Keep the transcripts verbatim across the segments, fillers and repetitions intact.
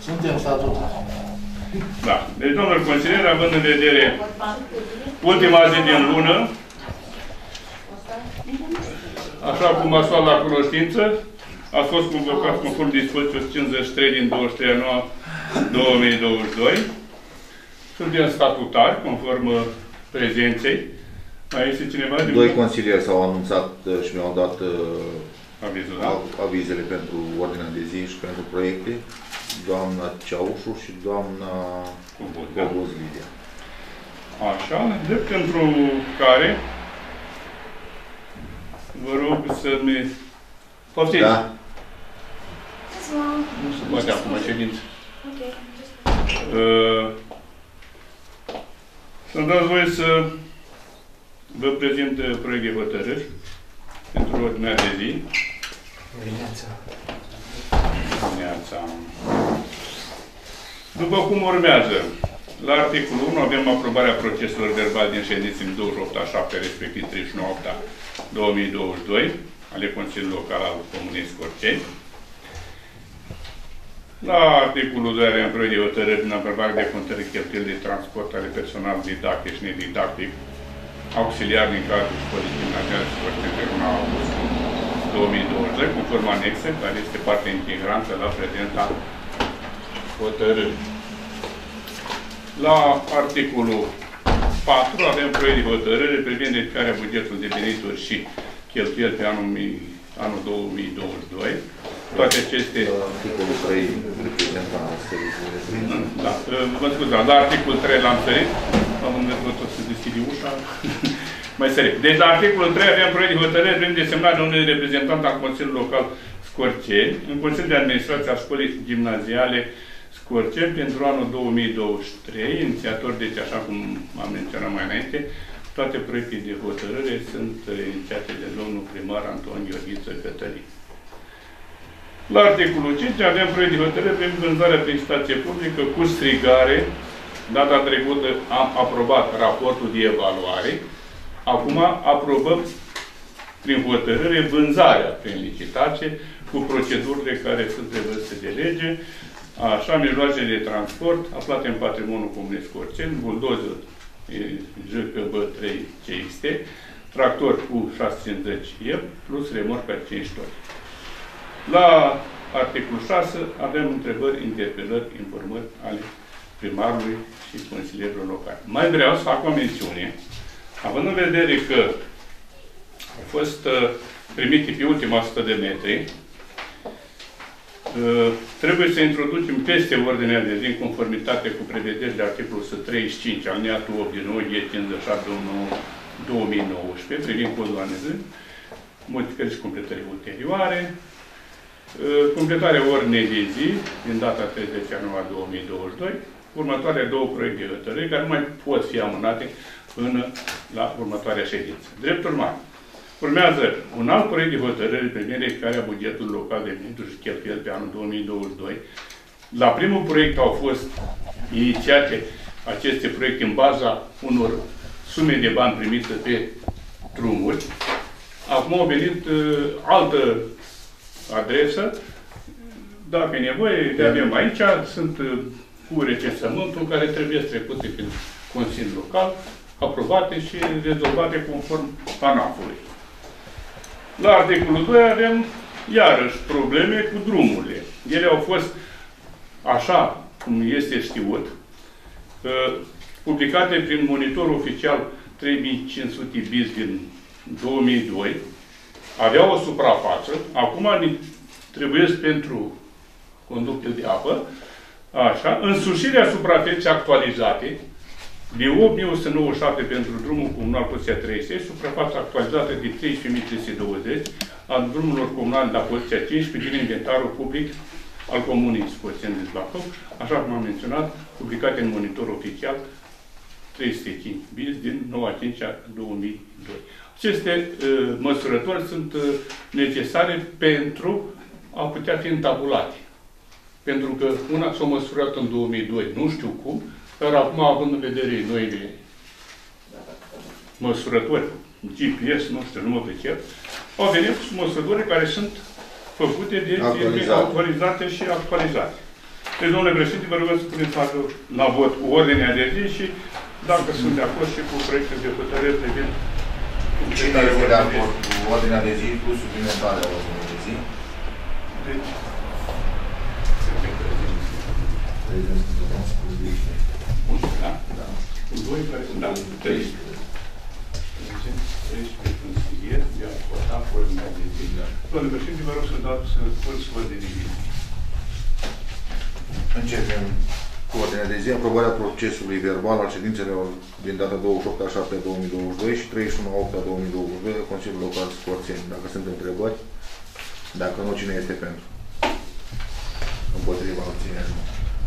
Suntem statutari. Da. Deci, domnul consilier, având în vedere ultima zi din lună, așa cum ați luat la cunoștință, a fost convocat conform dispoziției cincizeci și trei din douăzeci și trei ianuarie două mii douăzeci și doi. Suntem statutari, conform prezenței. Mai este cineva? Doi consilieri s-au anunțat și mi-au dat avizul, da? avizele pentru ordinea de zi și pentru proiecte. Doamna Ceaușu și doamna Cobuz Lidia. Așa, de pentru care vă rog să-mi poftiți. Da. Nu se poate acum ședință. Ok. Uh, Să-mi dați voie să vă prezint proiect de hotărâri pentru ordinea de zi. Dimineața. Dimineața. După cum urmează, la articolul unu avem aprobarea proceselor verbale din ședințe din douăzeci și opt a șaptea, respectiv treizeci și nouă a două mii douăzeci și doi, ale Consiliului Local al Comunei Scorceni. La articolul doi avem proiect de hotărâri din aprobare de contări cheltuieli de transport ale personal didactic și nedidactic auxiliar din cadrul școlii gimnaziale Scorceni pe luna august două mii douăzeci și doi, conform anexe, care este parte integrantă la prezenta hotărâri. La articolul patru avem proiect de hotărâre privind dedicarea bugetului de venituri și cheltuieli pe anul, anul două mii douăzeci și doi. Toate aceste... Articolul trei, reprezentanța serviciului. Da, vă scuzați, la articolul trei l-am sărit. Am învățat tot să deschide ușa. Mai sărit. Deci la articolul trei avem proiect de hotărâre prin desemnarea unui reprezentant al Consiliului Local Scorceni în Consiliul de Administrație a Școlii Gimnaziale Scorceni pentru anul două mii douăzeci și trei. Inițiator, deci așa cum am menționat mai înainte, toate proiectele de hotărâre sunt inițiate de domnul primar Anton Gheorghiță Cătălin. La articolul cinci avem proiect de hotărâre prin vânzarea prin stație publică cu strigare. Data trecută am aprobat raportul de evaluare. Acum aprobăm prin hotărâre vânzarea prin licitație cu procedurile care sunt prevăzute de lege. Așa, mijloace de transport aflate în patrimoniul Comunei Scorceni, buldozer J C B trei C X T, tractor cu șase sute cincizeci E plus remorcă cinci toni. La articolul șase avem întrebări, interpelări, informări ale primarului și consilierilor locali. Mai vreau să fac o mențiune, având în vedere că au fost uh, primite pe ultima sută de metri, uh, trebuie să introducem peste ordinea de zi în conformitate cu prevederile articolul o sută treizeci și cinci, alineatul opt din O G cincizeci și șapte două mii nouăsprezece, privind codul anezând, modificări și completări ulterioare, completarea ordinei de zi din data treizeci ianuarie două mii douăzeci și doi, următoarele două proiecte de hotărâri care nu mai pot fi amânate până la următoarea ședință. Drept urmare, urmează un alt proiect de hotărâri privind ridicarea bugetului local de venituri și cheltuieli pe anul două mii douăzeci și doi. La primul proiect au fost inițiate aceste proiecte în baza unor sume de bani primite pe drumuri. Acum au venit uh, altă adresă. Dacă e nevoie, le avem aici. Sunt uh, cu recensământul care trebuie trecute prin Consiliul Local, aprobate și rezolvate conform ANAF-ului. La articolul doi avem iarăși probleme cu drumurile. Ele au fost, așa cum este știut, uh, publicate prin monitorul oficial trei mii cinci sute bis din două mii doi, aveau o suprafață, acum trebuie pentru conducte de apă, așa, însușirea suprafeței actualizate de opt mii o sută nouăzeci și șapte pentru drumul comunal poziția treizeci, suprafața actualizată de treisprezece mii trei sute douăzeci al drumurilor comunale la poziția cincisprezece din inventarul public al Comunei Scorceni de Zlacău, așa cum am menționat, publicate în monitor oficial trei sute cinci bis din nouă a cincea două mii doi. Aceste uh, măsurători sunt uh, necesare pentru a putea fi întabulate. Pentru că una s-a măsurat în două mii doi, nu știu cum, dar acum, având în vedere noile măsurători, G P S, nu știu, nu mă pricep, au venit măsurători care sunt făcute de firme autorizate și actualizate. Deci, domnule președinte, vă rog să puneți la vot cu ordinea de zi și dacă sunt de acord și cu proiectul de hotărâre privind Cine este de acord cu ordinea de zi plus suplimentarea ordinei de zi? Deci, da? Da. Cu doi care sunt, da, treisprezece. treisprezece consilieri de a vota cu ordinea de zi. Domnule președinte, vă rog să dați curs ordinea de zi. Începem cu ordinea de zi, aprobarea procesului verbal al ședințelor din data douăzeci și opt a șaptea două mii douăzeci și doi și treizeci și unu a opta două mii douăzeci și doi, Consiliul Local Scorțeni. Dacă sunt întrebări, dacă nu, cine este pentru? Împotriva, abțineri.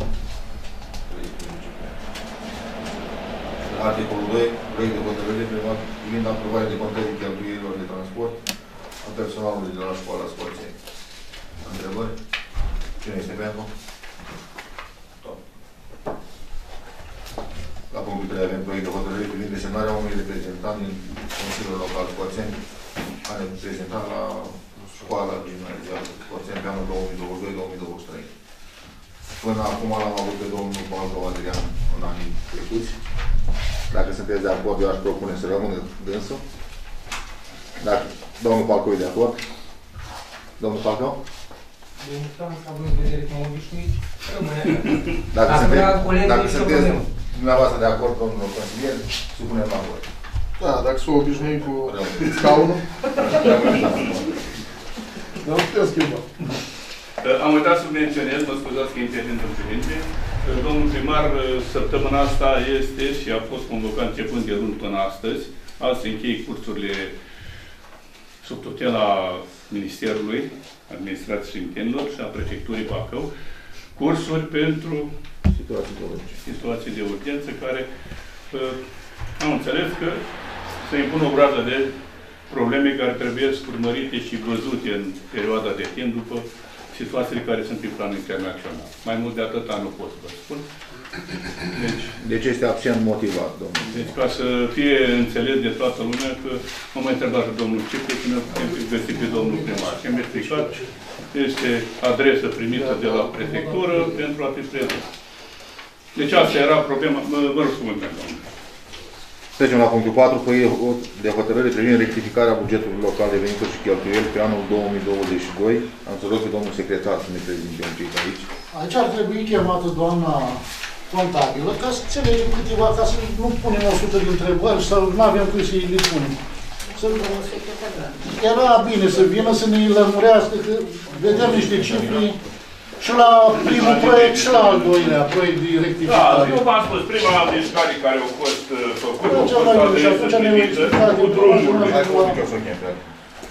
Articolul doi, proiect de hotărâre privind aprobarea de contării cheltuielilor de transport a personalului de la școala Scorțeni. Întrebări? Cine este pentru? La punctul trei avem proiect de hotărâre privind desemnarea unui reprezentant din Consiliul Local Scorțeni, a reprezentat la școala gimnazială Scorțeni pe anul două mii douăzeci și doi două mii douăzeci și trei. Până acum l-am avut pe domnul Balcău Adrian în anii trecuți. Dacă sunteți de acord, eu aș propune să rămână dânsul. Dacă domnul Balcău e de acord. Domnul Balcău? Dacă sunteți, dacă sunteți dumneavoastră de acord, domnul consilier, supunem la vot. Da, dacă s-o obișnuim cu scaunul, nu putem schimba. Am uitat să menționez, mă scuzați că intervin în privințe, domnul primar, săptămâna asta este și a fost convocat începând de luni până astăzi. Azi se încheie cursurile sub tutela Ministerului Administrației și Internelor și a Prefecturii Bacău, cursuri pentru situații de urgență, situații de urgență care uh, am înțeles că se impun o groază de probleme care trebuie urmărite și văzute în perioada de timp după situațiile care sunt pe plan internațional. Mai mult de atâta nu pot să vă spun. Deci, deci este absent motivat, domnul. Deci ca să fie înțeles de toată lumea că mă mai întrebat domnul Cipu și ne putem găsi pe domnul primar. Și am explicat, este adresă primită de la prefectură pentru a fi prezent. Deci asta era problema. Vă rog să mă întreb, domnule. Trecem la punctul patru, proiect de hotărâre privind rectificarea bugetului local de venituri și cheltuieli pe anul două mii douăzeci și doi. Am să rog pe domnul secretar să ne prezinte un pic aici. Aici ar trebui chemată doamna contabilă ca să înțelegem câteva, ca să nu punem o sută de întrebări sau nu avem cui să-i le punem. Era bine să vină să ne lămurească, că vedem niște cifre și la primul proiect și la al doilea proiect de rectificare. Da, eu v-am spus, prima mișcare care au fost făcute, au fost adresă primită cu drumurile. Hai, cu o să chem pe el.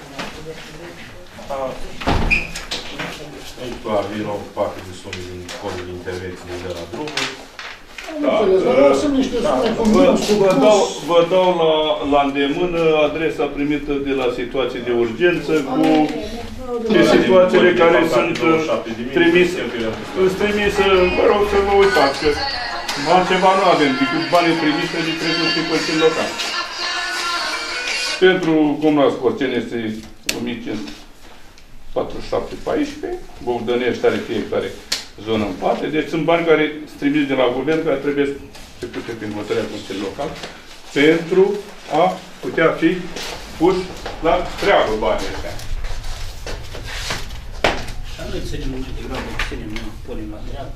Aici va vine o parte de sume din fondul de intervenții de la drumuri. Nu înțeles, dar sunt niște sume cu minus, cu plus. Vă dau la, la îndemână adresa primită de la situații de urgență cu de situațiile care sunt trimise. Îți trimise, vă rog să vă uitați, că altceva nu avem decât banii trimise de trecut și Consiliul Local. Pentru Comuna Scorțeni este o mie cinci sute patruzeci și șapte paisprezece, Bogdănești are fiecare zonă în parte, deci sunt bani care sunt trimiși de la guvern, care trebuie trecute prin hotărârea Consiliului Local, pentru a putea fi pus la treabă banii ăștia. Dar nu-i ținem un pic de grabă, ținem, nu punem la treabă.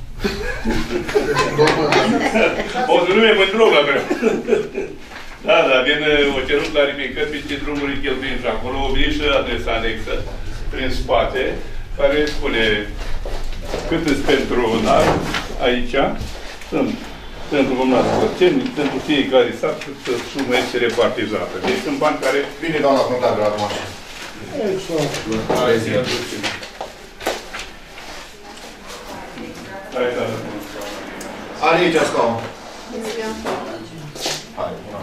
O să nu mi-e mândrog la treabă. Da, da, vin o cerut clarificări pe ce drumuri cheltuim și acolo, o vine și adresa anexă, prin spate, care spune cât îți pentru un an, aici, sunt pentru Comuna Scorțeni, pentru fiecare sat, câtă sumă este repartizată. Deci sunt bani care... Bine, doamna contabilă, acum. Exact. Hai, zi. Hai, da, Are aici scaun. Hai, una.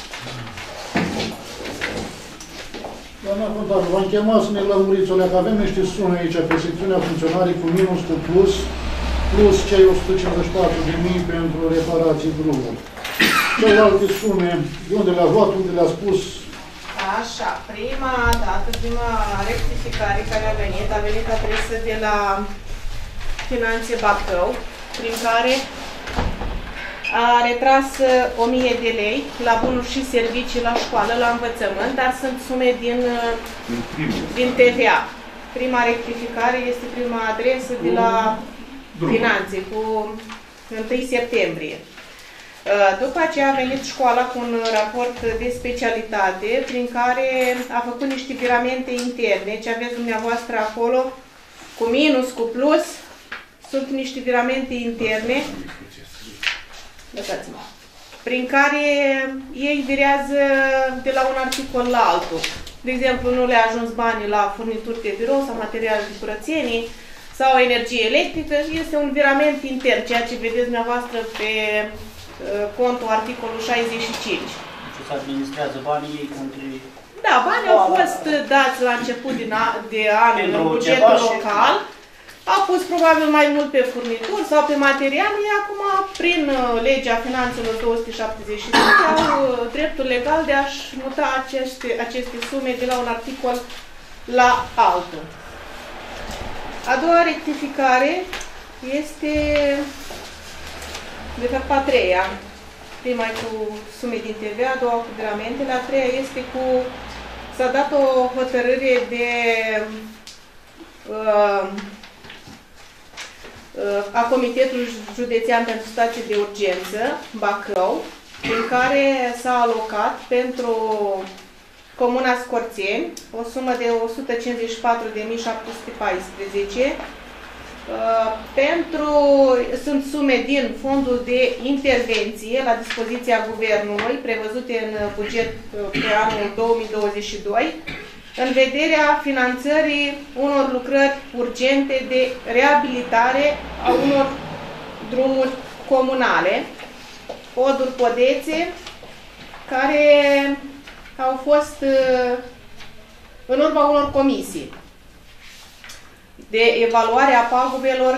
Doamna contabilă, v-am chemat să ne lămuriți o că avem niște sume aici pe secțiunea funcționarii cu minus, cu plus, plus cei o sută cincizeci și patru de mii pentru reparații drumuri. Celelalte sume, de unde le-a luat, unde le-a spus? Așa, prima dată, prima rectificare care a venit, a venit adresă de la Finanțe Bacău, prin care a retras o mie de lei la bunuri și servicii la școală, la învățământ, dar sunt sume din, din T V A. Prima rectificare este prima adresă de la Finanțe, cu întâi septembrie. După aceea a venit școala cu un raport de specialitate prin care a făcut niște viramente interne. Ce aveți dumneavoastră acolo, cu minus, cu plus, sunt niște viramente interne, lăsați-mă, prin care ei virează de la un articol la altul. De exemplu, nu le-a ajuns banii la furnituri de birou sau materiale de curățenie sau energie electrică, este un virament intern, ceea ce vedeți dumneavoastră pe contul articolul șaizeci și cinci. Deci se administrează banii ei între... Da, banii au fost dați la început de an în bugetul local, au pus probabil mai mult pe furnituri sau pe materiale, acum prin legea finanțelor două sute șaptezeci și trei au dreptul legal de a-și muta aceste, aceste sume de la un articol la altul. A doua rectificare este, de fapt, a treia. Prima e cu sume din T V A, a doua cu viramentele, a treia este cu... S-a dat o hotărâre de... Uh, a Comitetului Județean pentru Situații de Urgență, Bacău, prin care s-a alocat pentru Comuna Scorțeni o sumă de o sută cincizeci și patru de mii șapte sute paisprezece. Pentru, sunt sume din fondul de intervenție la dispoziția Guvernului, prevăzute în buget pe anul două mii douăzeci și doi, în vederea finanțării unor lucrări urgente de reabilitare a unor drumuri comunale, poduri, podețe, care au fost în urma unor comisii de evaluare a pagubelor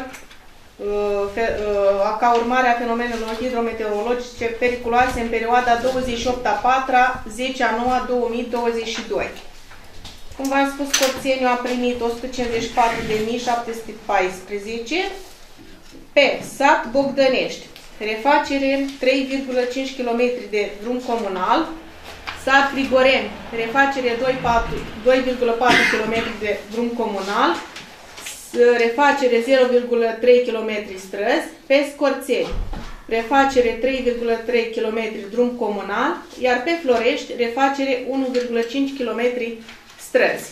ca urmare a fenomenelor hidrometeorologice periculoase în perioada douăzeci și opt a patra, zece a noua două mii douăzeci și doi. Cum v-am spus, Scorțeniu a primit o sută cincizeci și patru de mii șapte sute paisprezece. Pe sat Bogdănești, refacere trei virgulă cinci kilometri de drum comunal. Sat Grigoreni, refacere doi virgulă patru kilometri de drum comunal. Refacere zero virgulă trei kilometri străzi. Pe Scorțeni, refacere trei virgulă trei kilometri drum comunal. Iar pe Florești, refacere unu virgulă cinci kilometri străzi.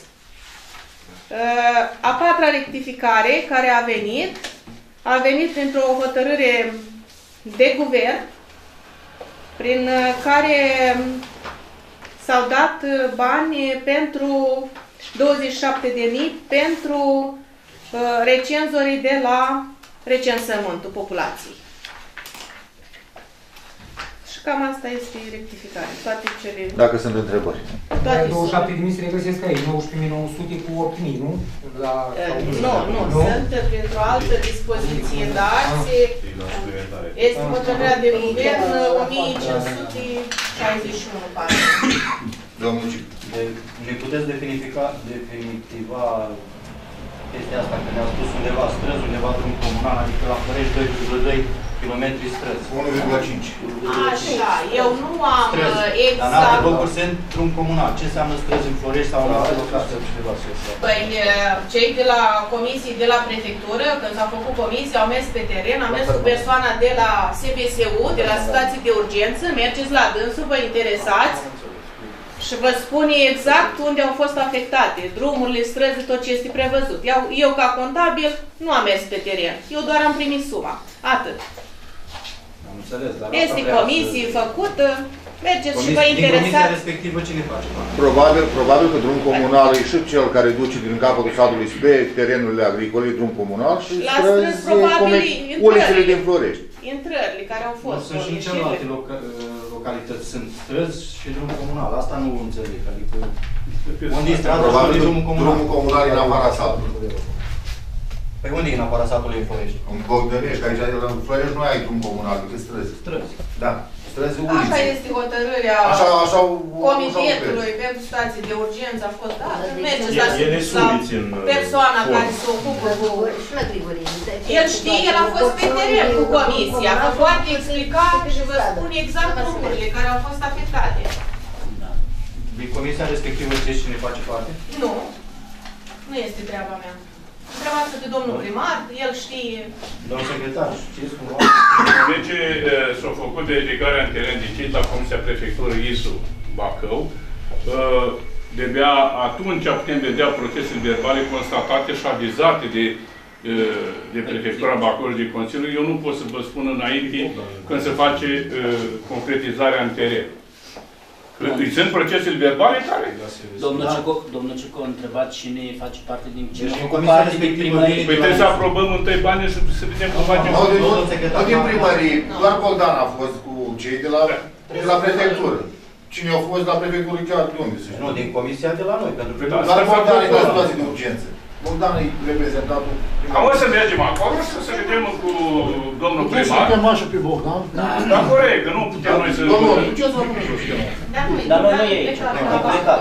A patra rectificare care a venit, a venit printr-o hotărâre de guvern, prin care s-au dat bani pentru douăzeci și șapte de mii pentru recenzorii de la recensământul populației. Cam asta este rectificare. Toate cele... Dacă sunt întrebări. douăzeci și șapte de mii se regăsesc aici, nouăsprezece mii nouă sute cu opt mii, nu? La... Nu, nu, nu, sunt printr-o altă dispoziție, dar este hotărârea de guvern o mie cinci sute șaizeci și unu, pare. Domnul Cic. Ne puteți definitiva, definitiva chestia asta, că ne-a spus undeva străzi, undeva drum comunal, adică la Florești doi virgulă doi kilometri străzi. unu virgulă cinci. Așa, eu nu am străzi. exact... Dar în alte locuri sunt drum comunal. Ce înseamnă străzi în Florești sau în alte locuri? Păi, cei de la comisii de la prefectură, când s-au făcut comisii, au mers pe teren, am mers cu persoana de la S B S U, de la situații de urgență, mergeți la dânsul, vă interesați și vă spune exact unde au fost afectate, drumurile, străzi, tot ce este prevăzut. Eu, eu ca contabil, nu am mers pe teren. Eu doar am primit suma. Atât. Am înțeles, dar este comisie făcută, mergeți și vă interesați. Din comisia respectivă cine face? Probabil, probabil că drum comunal e și cel care duce din capătul satului spre terenurile agricole, drum comunal și la străzi, probabil, ulițele din Florești. Intrările care au fost. Sunt și în celelalte loca localități, sunt străzi și drum comunal. Asta nu înțeleg. Adică, unde e strada și unde e drumul comunal? Drumul comunal e în afara satului. Păi unde e în afara satului în Florești? În Bogdănești, aici în Florești nu ai drum comunal, decât străzi. Străzi. Da. străzi Asta ulițe. este hotărârea Așa, așa, comitetului pentru situații de urgență a fost dată. Mergeți la, E nesuliți în persoana fond. care se ocupă cu... El știe, el a fost pe teren cu comisia, vă poate explica și vă spun exact lucrurile care au fost afectate. Din comisia respectivă știți cine face parte? Nu, nu este treaba mea. Întrebați de domnul primar, el știe. Domnul secretar, știți cumva? De ce s-a făcut delegarea în teren de la Comisia Prefectură I S U Bacău, de-abia atunci putem vedea procesele verbale constatate și avizate de, de Prefectura Bacău și de Consiliu. Eu nu pot să vă spun înainte când se face concretizarea în teren. Sunt procesele verbale care... Domnul Cico, domnul Cico a întrebat cine face parte din cine Deci, face comisia parte din respectivă primărie. Păi trebuie să aprobăm întâi banii și să vedem cum facem. Nu, din, Domnul secretar, nu din da. primărie, doar Bogdan a fost cu cei de la, de la prefectură. Cine au fost la prefectură chiar de unde să știu? Nu, din comisia de la noi, pentru că... Da, Doar să Bogdan e facă- la situație de urgență. Bogdan e reprezentantul Am o să mergem acolo și să vedem cu domnul Puteți să primar. chema și pe Bogdan? Da, corect, că nu putem noi să... Domnul, ce să rămâne să știu? Dar noi nu e aici, am plecat.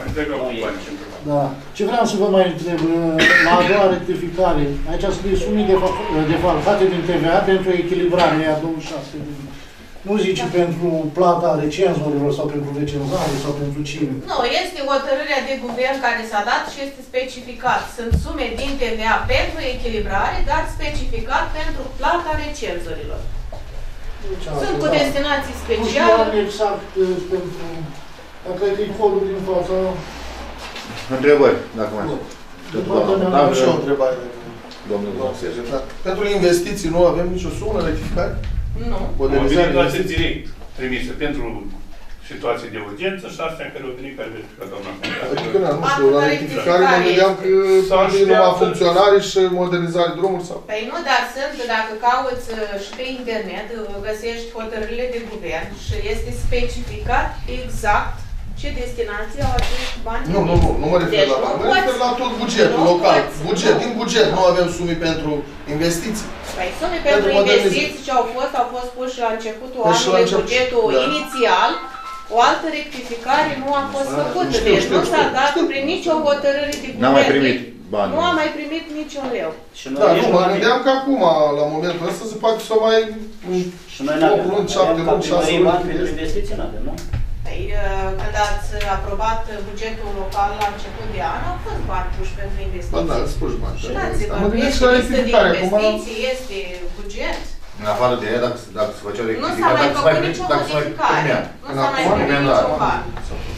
Da. Ce vreau să vă mai întreb, la a doua rectificare, aici scrie sume defalcate din T V A pentru echilibrare, ea douăzeci și șase de mii. Nu zice pentru plata recenzorilor sau pentru recenzare sau pentru cine. Nu, este hotărârea de guvern care s-a dat și este specificat. Sunt sume din T V A pentru echilibrare, dar specificat pentru plata recenzorilor. Deci, Sunt cu destinații Nu speciale. știu exact uh, pentru... Dacă e codul din fața... Întrebări, dacă mai sunt. Din partea mea, Am și eu o întrebare. Domnul Consiliu. Da. Pentru investiții nu avem nicio sumă rectificare? Nu. Modernizare Mobilizație direct trimisă pentru situații de urgență și astea care au venit, care verifică doamna comisar. Adică, nu știu, la rectificare mă gândeam că S-ar nu știa numai că- funcționare și modernizare drumuri sau... Păi nu, dar sunt, dacă cauți uh, și pe internet, uh, găsești hotărârile de guvern și este specificat exact ce destinație au acești bani. Nu, nu, nu, nu mă refer Deci la nu bani, mă poți- refer la tot bugetul nu local. poți- Buget, nu. din buget nu avem sume pentru investiții. Păi sume Pentru pentru modernizare. investiții ce au fost, au fost puși la începutul Păi și la anului început, bugetul da. inițial. O altă rectificare nu a fost făcută. Știu, Deci știu, nu s-a știu, dat știu. prin nicio hotărâre de guvern. N-am mai primit bani. Nu a mai primit niciun leu. Și noi Da, nici nu, nu mă avem. gândeam că acum, la momentul ăsta, se poate să mai... Și noi nu opt avem. luni, șapte Avem ca luni, șase primărie luni. bani pentru investiții, nu avem, nu? Păi, uh, când ați aprobat bugetul local la început de an, au fost bani puși pentru Bă, da, investiții. îți spui bani. Dați-vă, Mă gândesc și este la listă de rectificare. Acum, investiții, este buget. În afară de ea, dacă, dacă se făceau Nu s-a rectificare, mai dacă se făcut mai nicio dacă se mai modificare. primea. Nu s-a mai Acum, primit primea, niciun da. ban.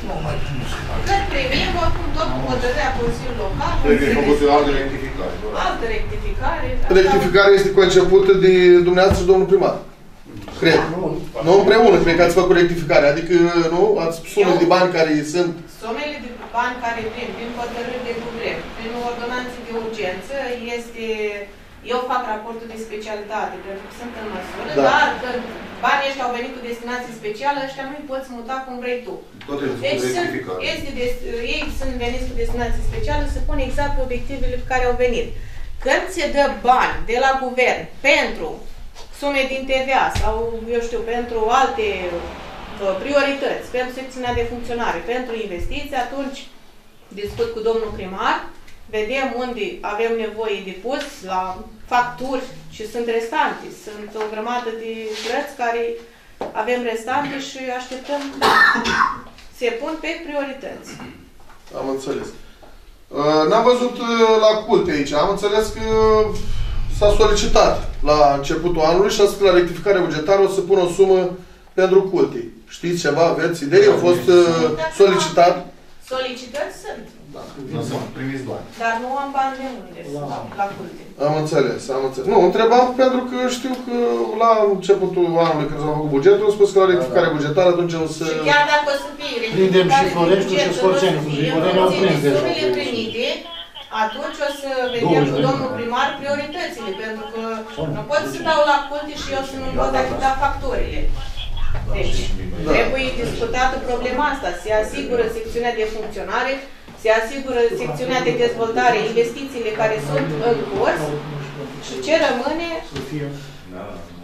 Cât primim, oricum tot cu hotărârea Consiliului Local, Trebuie făcut o altă Consiliul rectificare. altă rectificare. rectificarea este concepută de dumneavoastră și domnul primar. Cred. Nu împreună, cred că ați făcut rectificare. Adică, nu? Ați sume de bani care sunt... Sumele de bani care prin, prin hotărâri de guvern, prin ordonanțe de urgență, este... Eu fac raportul de specialitate, pentru că sunt în măsură, Da. dar când banii ăștia au venit cu destinație specială, ăștia nu-i poți muta cum vrei tu. Tot trebuie să Deci făcut sunt, rectificare. este des, ei sunt veniți cu destinație specială, se pun exact pe obiectivele pe care au venit. Când se dă bani de la guvern pentru sume din T V A sau, eu știu, pentru alte uh, priorități, pentru secțiunea de funcționare, pentru investiții, atunci discut cu domnul primar, vedem unde avem nevoie de pus la facturi și sunt restante. Sunt o grămadă de plăți care avem restante și așteptăm, se pun pe priorități. Am înțeles. Uh, N-am văzut uh, la culte aici. Am înțeles că s-a solicitat la începutul anului și a spus la rectificare bugetară o să pună o sumă pentru culte. Știți ceva? Aveți idei? A fost uh, solicitat? Solicitări sunt, Nu să primiți bani. dar nu am bani de unde la, la culte. Am înțeles, am înțeles. Nu, întrebam pentru că știu că la începutul anului când s-a făcut bugetul, am spus că la rectificare bugetară atunci o să... Și chiar dacă o să fie Prindem și rectificare de Floreștiul buget, și Scorțenul, o să și fie Scorțenul au prins deja. sumele primite, atunci o să vedem douăzeci cu de domnul mii. primar prioritățile, pentru că nu pot să dau la culte și eu să nu pot achita facturile. Deci, Da. trebuie discutată problema asta. Se asigură secțiunea de funcționare, se asigură secțiunea de dezvoltare, investițiile care sunt în curs și ce rămâne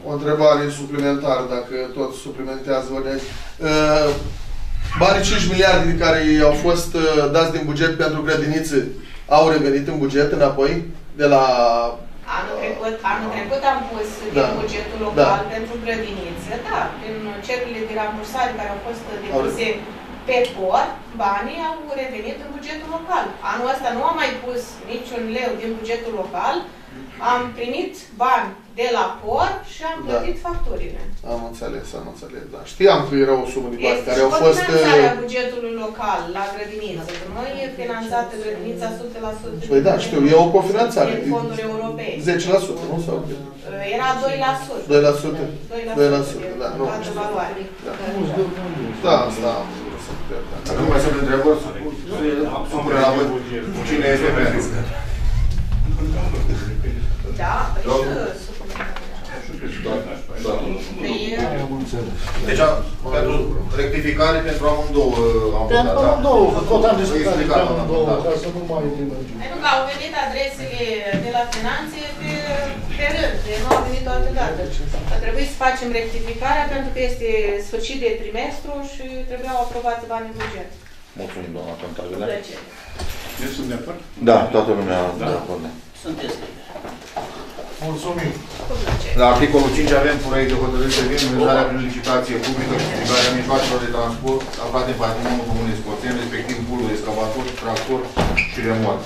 o întrebare suplimentară, dacă tot suplimentează vorbeați. Uh, banii cinci miliarde de care au fost uh, dați din buget pentru grădinițe au revenit în buget înapoi? De la... Anul trecut, anul trecut am pus Da. din bugetul local Da. pentru grădinițe, da, din cerurile de rambursare care au fost depuse pe por, banii au revenit în bugetul local. Anul ăsta nu am mai pus niciun leu din bugetul local, am primit bani de la por și am Da. plătit facturile. Am înțeles, am înțeles, da. Știam că era o sumă de bani Este care și au fost... cofinanțarea uh, bugetului local la grădiniță. Că nu e finanțată grădinița o sută la sută. Păi da, știu, e o cofinanțare. Din fonduri europene. zece la sută, nu? Sau? Era doi la sută. doi la sută? doi la sută, da, nu. Toată valoare. Da, asta am vrut să putem. Dacă nu mai sunt întrebări, supune la vot. Cine este pentru? Da, păi Da. și Deci, pentru rectificare, pentru amândouă am votat, Pentru da? amândouă, că tot am discutat Explicat, despre am amândouă, votat. ca să nu mai lungim. Pentru că au venit adresele de la finanțe pe, pe rând, de nu au venit toată dată. A trebuit să facem rectificarea pentru că este sfârșit de trimestru și trebuiau aprobate banii în buget. Mulțumim, doamna Cu contabilă. plăcere. Eu sunt de acord? Da, toată lumea Da. de acord. Sunteți. Mulțumim. Cu plăcere. La articolul cinci avem proiect de hotărâre privind vânzarea prin licitație publică și utilizarea mijloacelor de transport aflate în patrimoniul Comunei Scoțeni, respectiv bulul, excavator, tractor și remorc.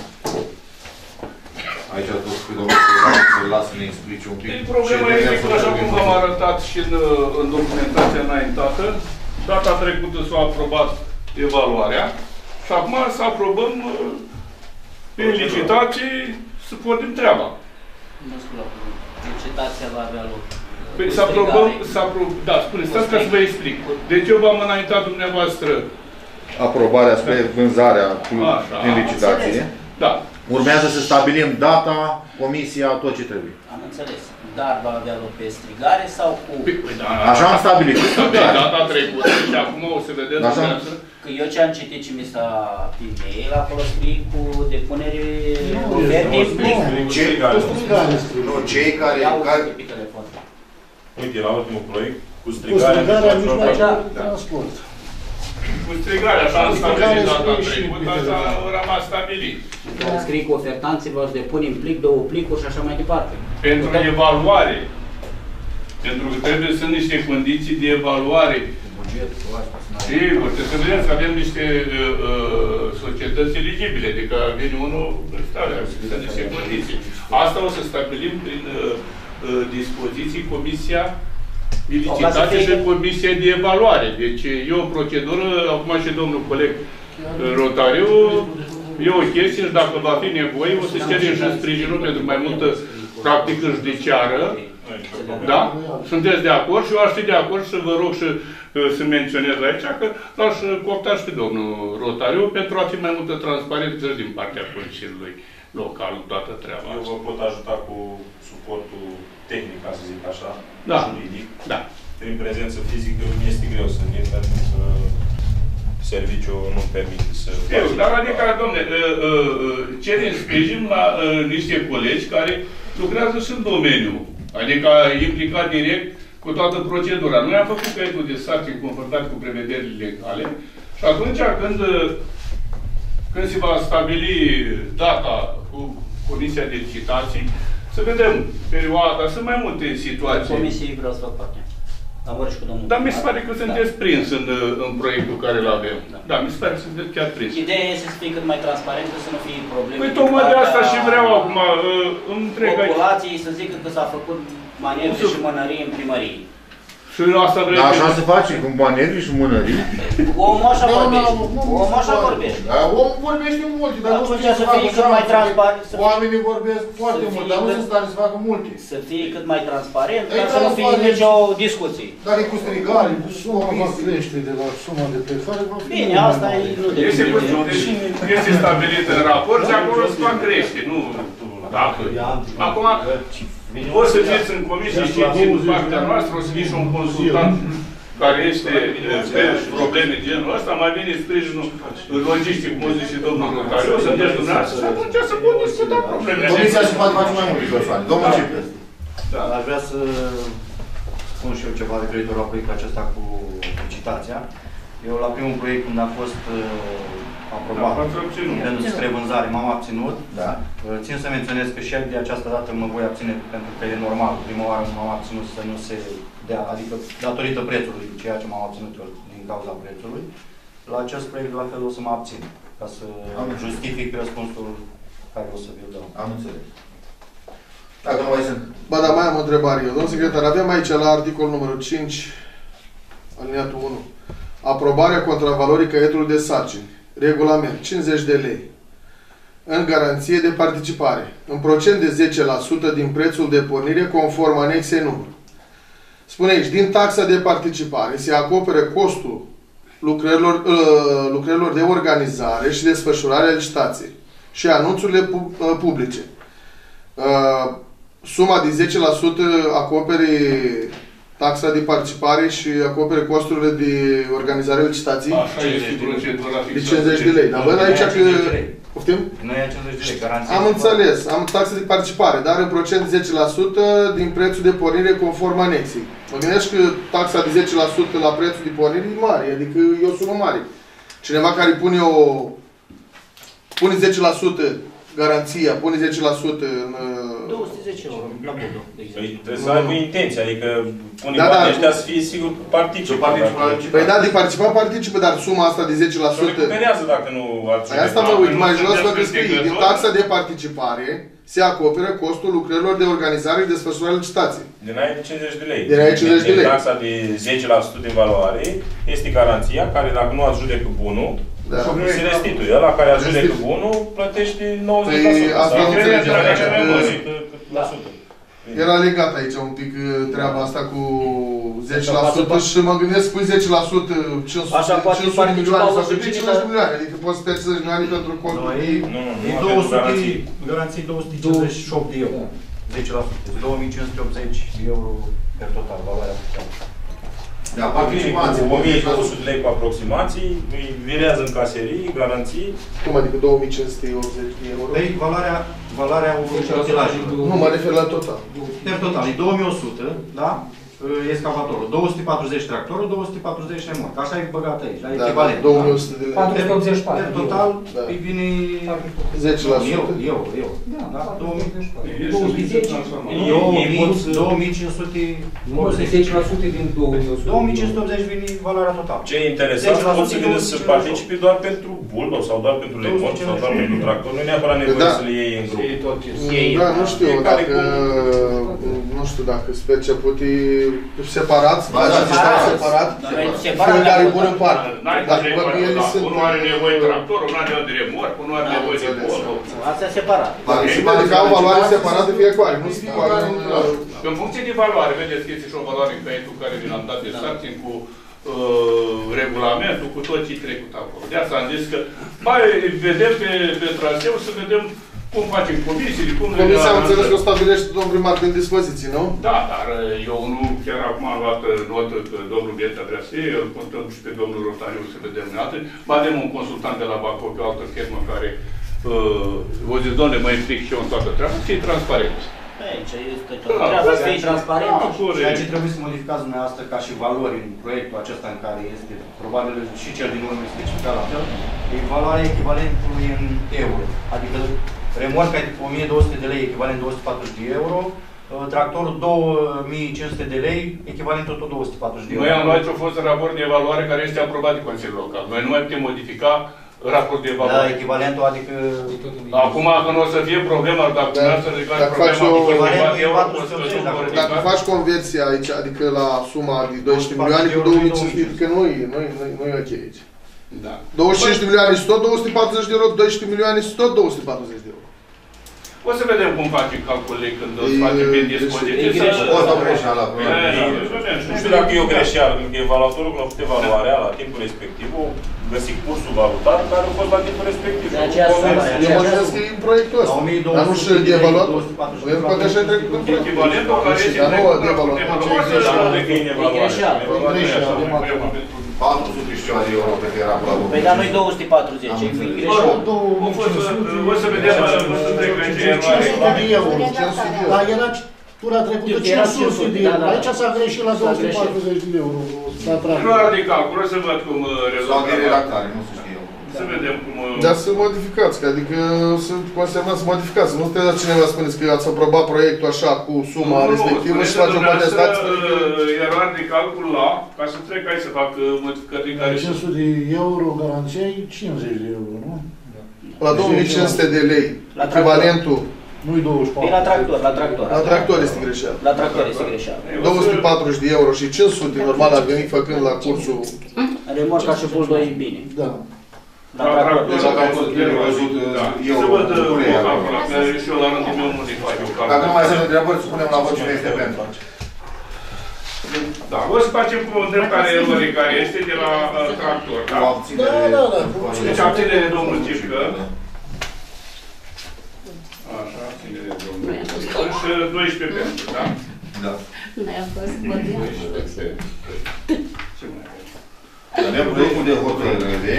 Aici tot pe domnul să-l las să ne explice un pic. Problema este că, așa cum v-am arătat și în, în documentația înaintată, data trecută s-a aprobat evaluarea și acum să aprobăm uh, pe licitații să pornim treaba. Nu știu la cuvânt. Licitația va avea loc. Păi să aprobăm, să aprobăm, da, spune, stați ca să vă explic. Deci eu v-am înaintat dumneavoastră, Aprobarea spre vânzarea Așa. prin licitație. da, Urmează să stabilim data, comisia, tot ce trebuie. Am înțeles. Dar va avea loc pe strigare sau cu... Păi, da, Așa am stabilit. stabilit data trecută și acum o să vedem Așa. dumneavoastră. Că eu ce am citit și mi s-a pe mail, acolo scrie cu depunere Nu, oferte nu, în plic. nu. Cei Cu strigare scrie. Nu, cei care... Iau care pe telefon. Uite, la ultimul proiect, cu Cu strigarea strigarea mijloacelor mijloacelor de Da. transport. Cu strigarea, așa am Cu strigare stabilit data scrie și trecută, pe așa telefon. a rămas stabilit. Care scrie cu ofertanții, vă depun în plic, două plicuri și așa mai departe. Pentru evaluare. Pentru că trebuie să sunt niște condiții de evaluare. Sigur, trebuie să vedem că avem niște uh, uh, societăți eligibile, adică vine unul în stare, sunt niște condiții. Asta o să stabilim prin uh, uh, dispoziții Comisia de Licitație și Comisia de Evaluare. Deci e o procedură, acum și domnul coleg uh, Rotariu, e o chestie și dacă va fi nevoie, o să cerem și sprijinul pentru mai multă practică judiciară. Da? Sunteți de acord și eu aș fi de acord să vă rog și uh, să menționez aici că l-aș coopta și pe domnul Rotariu pentru a fi mai multă transparență din partea Consiliului Local în toată treaba Eu asta. vă pot ajuta cu suportul tehnic, ca să zic așa, Da. juridic. Da. Prin prezență fizică mi este greu să vin, pentru că serviciul nu permite să... Eu, dar adică, domne, uh, uh, cerem sprijin la uh, niște colegi care lucrează și în domeniu. Adică implicat direct cu toată procedura. Noi am făcut caietul de sarcini conformat cu prevederile legale și atunci când, când se va stabili data cu Comisia de Licitații, să vedem perioada, sunt mai multe situații. Comisiei vreau să fac parte. Am vorbit și cu domnul. Dar mi se pare că sunteți Da. prins în, în proiectul care îl avem. Da. Da, mi se pare că sunteți chiar prins. Ideea este să fie cât mai transparentă, să nu fie probleme. Păi din tocmai de partea asta și vreau acum, uh, întreg aici. populației să zică că s-a făcut manevre și mânărie în primărie. Și asta vreau Dar așa se face, cu manevri și mânării. Omul așa Nu, nu, vorbește. nu, nu, Omul așa nu, vorbește. Dar omul vorbește multe, dar nu Atunci știe să să facă fie cât așa, mai transparent, să fie- Oamenii vorbesc foarte să mult, fie dar nu cât- sunt stare să facă multe. Să fie cât mai transparent, Ei, ca să nu fie transparent. nicio discuție. Dacă e cu strigare, cu Suma va comisii. crește de la suma de plecare, va fi Bine, mult asta mai e mare. nu de Este, este stabilit în raport și acolo se va crește, nu dacă. Acum, o să fiți în comisie și din partea noastră, o să fie și un consultant care este pe probleme genul ăsta, mai bine sprijinul logistic, cum zice și domnul Rotariu, o să sunteți dumneavoastră și atunci să pot discuta problemele. Comisia se poate face mai multe persoane. Domnul Cipriu. Aș vrea să spun și eu ceva de creditor la proiectul acesta cu licitația. Eu la primul proiect când a fost uh, aprobat, rândul spre vânzare, m-am abținut. Da. Uh, țin să menționez că și de această dată mă voi abține pentru că e normal. Prima oară m-am abținut să nu se dea, adică datorită prețului, ceea ce m-am abținut eu din cauza prețului. La acest proiect la fel o să mă abțin, ca să am justific răspunsul care o să vi-l dau. Am înțeles. Dacă nu mai sunt. Ba, dar mai am o întrebare eu. Domnul secretar, avem aici la articolul numărul cinci, alineatul unu, aprobarea contravalorii caietului de sarcini. Regulament, cincizeci de lei. În garanție de participare. În procent de zece la sută din prețul de pornire conform anexei număr. Spune aici, din taxa de participare se acopere costul lucrărilor, uh, lucrărilor de organizare și desfășurare a licitației și anunțurile pu publice. Uh, suma de zece la sută acopere taxa de participare și acopere costurile de organizare a licitației. Așa este procedura de cincizeci de lei. Dar văd aici că... Poftim? Nu e cincizeci de lei, garanție. Am înțeles. Am taxa de participare, dar în procent de zece la sută din prețul de pornire conform anexei. Mă gândesc că taxa de zece la sută la prețul de pornire e mare, adică e o sumă mare. Cineva care pune o... pune zece la sută garanția, pune zece la sută în... două sute zece euro la modul, de exemplu. Păi trebuie să aibă intenție, adică unii Da, bani da. ăștia să fie sigur participă. Păi da, de participat participă, dar suma asta de zece la Se sută... recuperează dacă nu ați Păi asta mă uit, mai jos văd că scrie, din taxa de participare se acoperă costul lucrărilor de organizare și desfășurare licitației. Din aia de cincizeci de lei. Din aia cincizeci de lei. Din taxa de zece la sută din valoare este garanția care dacă nu ați judecă bunul, Da. se restituie. Ăla care ați judecă bunul plătește nouăzeci la sută. Păi asta nu înțelegem. la sută. Era legat aici un pic treaba asta cu zece la sută și mă gândesc, pui zece la sută, cinci sute milioane sau cincizeci de milioane, adică poți să pierzi cincizeci de milioane pentru costul. Nu, nu, e două sute, garanții două sute cincizeci și opt de euro. zece la sută, două mii cinci sute optzeci de euro per total, valoarea totală. Da, participații, o mie două sute de lei cu aproximații, îi virează în caserii, garanții. Cum adică două mii cinci sute optzeci de euro? Păi, valoarea, valoarea utilajului. Nu, mă refer la total. Per total, e două mii o sută, da? Excavatorul, două sute patruzeci tractorul, două sute patruzeci remorc. Așa e băgat aici, la Da, echivalent. două mii o sută de lei. patru sute optzeci și patru. Per total, Da. îi vine zece la sută. eu, eu, eu. Da, două mii două sute zece. două mii cinci sute zece la sută din două mii o sută. două mii cinci sute optzeci vine valoarea totală. Cei interesați pot să vină să participe doar pentru bulldog sau doar pentru remorc sau doar pentru tractor. Nu e neapărat nevoie Da. să le iei în grup. Da, nu știu dacă... Nu știu dacă sunt percepute separat, Ba, da, separat, Separat. fiecare bun în parte. N-ai Dacă de văd că ele sunt... unul are nevoie de tractor, unul are nevoie de remorc, unul are nevoie de bulldog. Asta e separat. Participați că au valoare separată fiecare, nu se poate în... În funcție de valoare, vedeți că este și o valoare în caietul care vi l-am dat de sarcini cu regulamentul, cu tot ce trecut acolo. De asta am zis că, mai vedem pe, pe traseu, să vedem cum facem comisiile, cum le... Comisia am înțeles că o stabilește domnul primar din dispoziții, nu? Da, dar eu nu, chiar acum am luat notă că domnul Bieța vrea să iei, îl contăm și pe domnul Rotariu să vedem neată. Mai avem un consultant de la Bacău, pe o altă firmă care uh, o zis, doamne, mă implic și eu în toată treaba, să e transparent. Aici este tot treaba să fie transparent. Ceea ce trebuie să modificați dumneavoastră ca și valori în proiectul acesta în care este probabil și cel din urmă specificat la fel, e valoarea echivalentului în euro. Adică remorca e o mie două sute de lei, echivalent două sute patruzeci de euro, tractorul două mii cinci sute de lei, echivalent tot două sute patruzeci de euro. Noi am luat ce a fost raport de evaluare care este aprobat de Consiliul Local. Noi nu mai putem modifica raport de evaluare. Da, echivalentul, adică... Acum, când o să fie problema, dacă Da. nu să ridicați Dacă problema, faci o- echivalentul e euro, patru o sute să optzeci, nu vă Dacă ridicați. faci conversia aici, adică la suma de doisprezece milioane cu două mii cinci sute, că nu e, nu e, nu e, nu e ok aici. Da. douăzeci și cinci de milioane și tot două sute patruzeci de euro, doisprezece milioane și tot două sute patruzeci de euro. O să vedem cum facem calculele când o să E- facem pe e dispoziție. O să o greșeală. Nu știu dacă e o greșeală, pentru că evaluatorul când a făcut evaluarea la timpul respectiv, o găsit cursul valutar care a fost la timpul respectiv. De aceea sumă, de Eu mă gândesc că e în proiectul ăsta. Dar nu și de evaluator. Eu poate așa trecut în proiect. Echivalentul care este Dar nu de trecut evaluator. în Ce evaluare. e Dar nu de că e în evaluare. patru sute și ceva de euro pe care era la două mii. Păi dar noi două sute patruzeci, e greșeală. O să vedem, o să trecem în evaluare. cinci sute de euro. Dar era Tura trecută Era cinci sute de da, euro. da. Aici s-a greșit la S-a două sute greșit. patruzeci de euro. S-a tras. Nu are de calcul, să văd cum uh, Sau de rezolvăm. redactare, nu se știe eu. Să vedem cum... uh, Dar să modificați, că adică să consemnați să modificați. Nu trebuie să cineva spuneți că ați aprobat proiectul așa cu suma Nu, nu, respectivă și spuneți facem dumneavoastră, contestați. uh, eroare de calcul la, ca să trec aici să fac uh, modificări în care... cinci sute de euro, garanției cincizeci de euro, nu? La două mii cinci sute de lei, La echivalentul Nu-i douăzeci și patru. E la tractor, la tractor. la tractor este greșeală. La tractor este greșeală. două sute patruzeci de euro și cinci sute normal a venit făcând la cursul. Remorca și buldoi bine. Da. La tractor. Deci dacă am fost bine văzut eu, Să văd uh, Bucuria, calcul, că și eu la rândul meu nu fac eu calcul. dacă nu mai sunt întrebări, spunem la vot cine este pentru. Da, o să facem cu dreptarea erorii care este de la uh, tractor, da? O abținere. Da, da, da. Deci abținere domnul Cipcă. Așa, abținere domnul. Și doisprezece pentru, da? Da. Noi am fost bădiați. doisprezece. Ce mai avem? Avem proiectul de hotărâre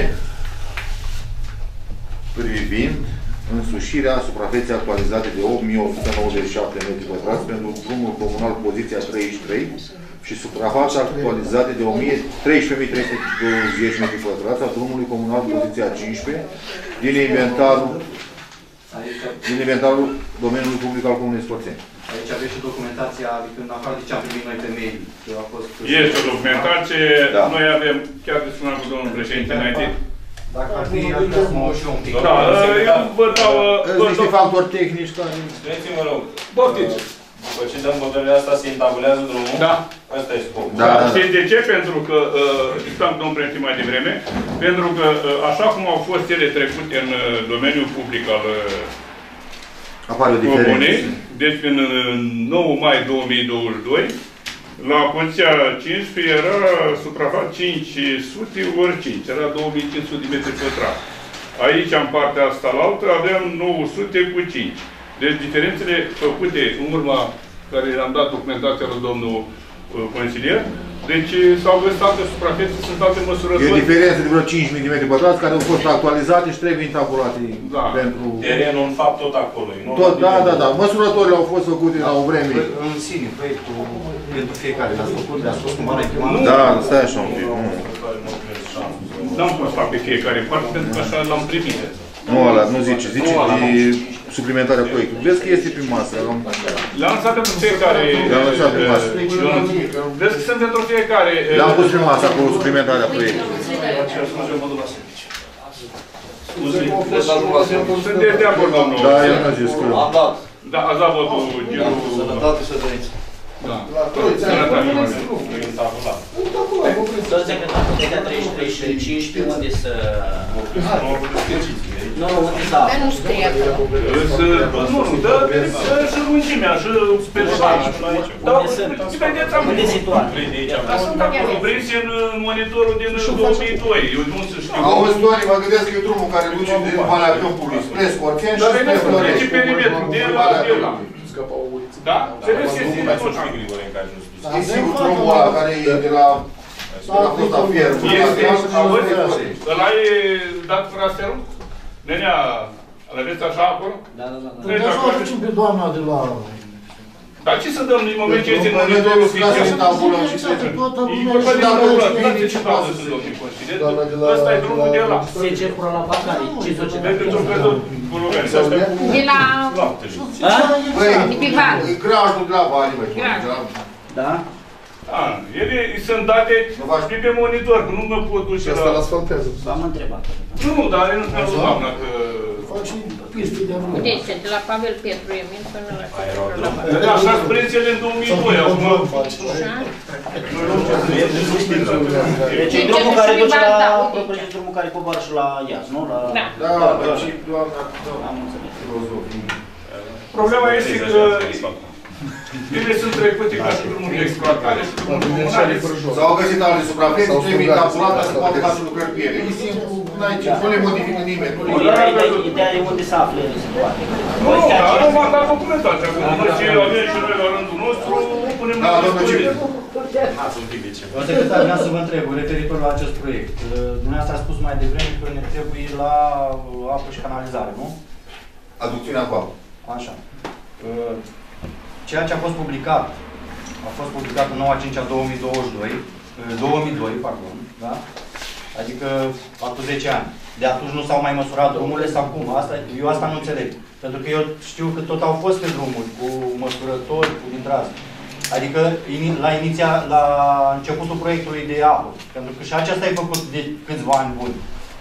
privind însușirea suprafeței actualizate de opt mii o sută nouăzeci și șapte metri pătrați pentru drumul comunal poziția treizeci și trei și suprafața actualizată de treisprezece mii trei sute douăzeci metri pătrați a drumului comunal poziția cincisprezece din inventarul din inventarul domeniului public al Comunei Scorțeni. Aici aveți și documentația, adică în afară de ce am primit noi pe mail. A fost... Este o documentație, Da. noi avem, chiar de spuneam cu domnul președinte înainte. Dacă ar fi, aș vrea să mă uit și eu un pic. Da, eu vă dau... Sunt niște factori tehnici care... Spuneți-mă rog, Poftiți! după ce dăm hotărârea asta, se intabulează drumul? Da. Asta e scopul. Da. Știți de ce? Pentru că, discutam domnul președinte mai devreme, pentru că așa cum au fost ele trecute în uh, domeniul public al uh, Apare o comunei, diferență. deci în uh, nouă mai două mii douăzeci și doi, la poziția cincisprezece era suprafață cinci sute ori cinci, era două mii cinci sute de metri pătrați. Aici, în partea asta la altă, aveam nouă sute cu cinci. Deci diferențele făcute în urma care am dat documentația lui domnul uh, consilier, deci s-au găsit alte suprafețe, sunt alte E o măsurători. diferență de vreo cinci mii de metri pătrați care au fost actualizate și trebuie intabulate Da. pentru... Terenul, în fapt, tot acolo. e. Nu Tot, da, la da, da. Măsurătorile au fost făcute la o vreme. În sine, proiectul pentru fiecare, l-ați făcut, le-ați spus cumva la echipament? Da, stai așa un pic. N-am pus fac pe fiecare parte, pentru că așa l-am primit. Nu ăla, nu zice, zice de suplimentarea proiectului. Vezi că este pe masă. am- Le-am lăsat pentru fiecare... Le-am lăsat pe masă. uh, Vezi că sunt pentru fiecare... uh, Le-am pus pe masă acolo suplimentarea proiectului. Sunteți de acord, domnul? Da, eu nu zis că... Am dat. Da, ați dat votul, Giru. Sănătate să trăiți. Da. La Troița, Toți secretarul puterea treizeci și trei și cincisprezece, unde să... Nu, unde să Dar nu scrie acolo. Nu, nu, dă și lungimea, și persoane. Da, vedeți, am Unde situat? Da, sunt acolo, prinse în monitorul din două mii doi. Eu nu se știu. Auzi, Toni, mă gândesc că e drumul care duce din Valea Câmpului spre Scorțeni și Dar spre vedeți, Florești. deci perimetrul de la de la. Da? Se vede că este tot Mai Grigore în care nu știu. E sigur drumul ăla care e de la... de la Costa Fieră. Este, auzi, ăla e dat frasterul? Nenea, îl aveți așa acolo? Da, da, da. Trebuie să o aducem pe doamna de la... Dar ce să dăm în moment ce este în monitorul oficial? E vorba de tabulă, dați ce tabulă să domnul consilier. Ăsta e drumul de la. Se circulă la Bacari, ce societate? Vedeți un fel de bulugani. De la... Băi, De pe val. e grajul de la Vali, băi. Graj. Da? Da, ele sunt date și pe monitor, că nu mă pot duce Și asta la... la asfaltează. V-am întrebat. Nu, dar nu spune doamna că... Faci piste de rulă. Deci, de la Pavel Petru Emil până la Ciuperul la Da, așa prețele în două mii doi, acum... Deci e drumul care duce la... Propriu drumul care coboară și la Iași, nu? La... Da. Da, dar și doamna... Am înțeles. filozofii. Problema este că ele sunt trecute ca și drumul de exploatare și drumul comunale. S-au găsit alte suprafețe, trebuie intabulată, se poate face lucrări pe ele. E simplu, n-ai ce, nu le modifică nimeni. nu le- Ideea e unde se află ele situate. Nu, dar nu m-am dat documentația. După ce avem și noi la rândul nostru, punem Da, la domnul dispoziție. Domnul secretar, vreau să vă întreb, referitor la acest proiect. Dumneavoastră a spus mai devreme că ne trebuie la apă și canalizare, nu? Aducțiunea cu apă. Așa. ceea ce a fost publicat, a fost publicat în noua cincea două mii douăzeci și doi, două mii doi, pardon, da? Adică acum zece ani. De atunci nu s-au mai măsurat drumurile sau cum? Asta, eu asta nu înțeleg. Pentru că eu știu că tot au fost pe drumuri, cu măsurători, cu intrați. Adică la, iniția, la începutul proiectului de apă. Pentru că și acesta e făcut de câțiva ani buni.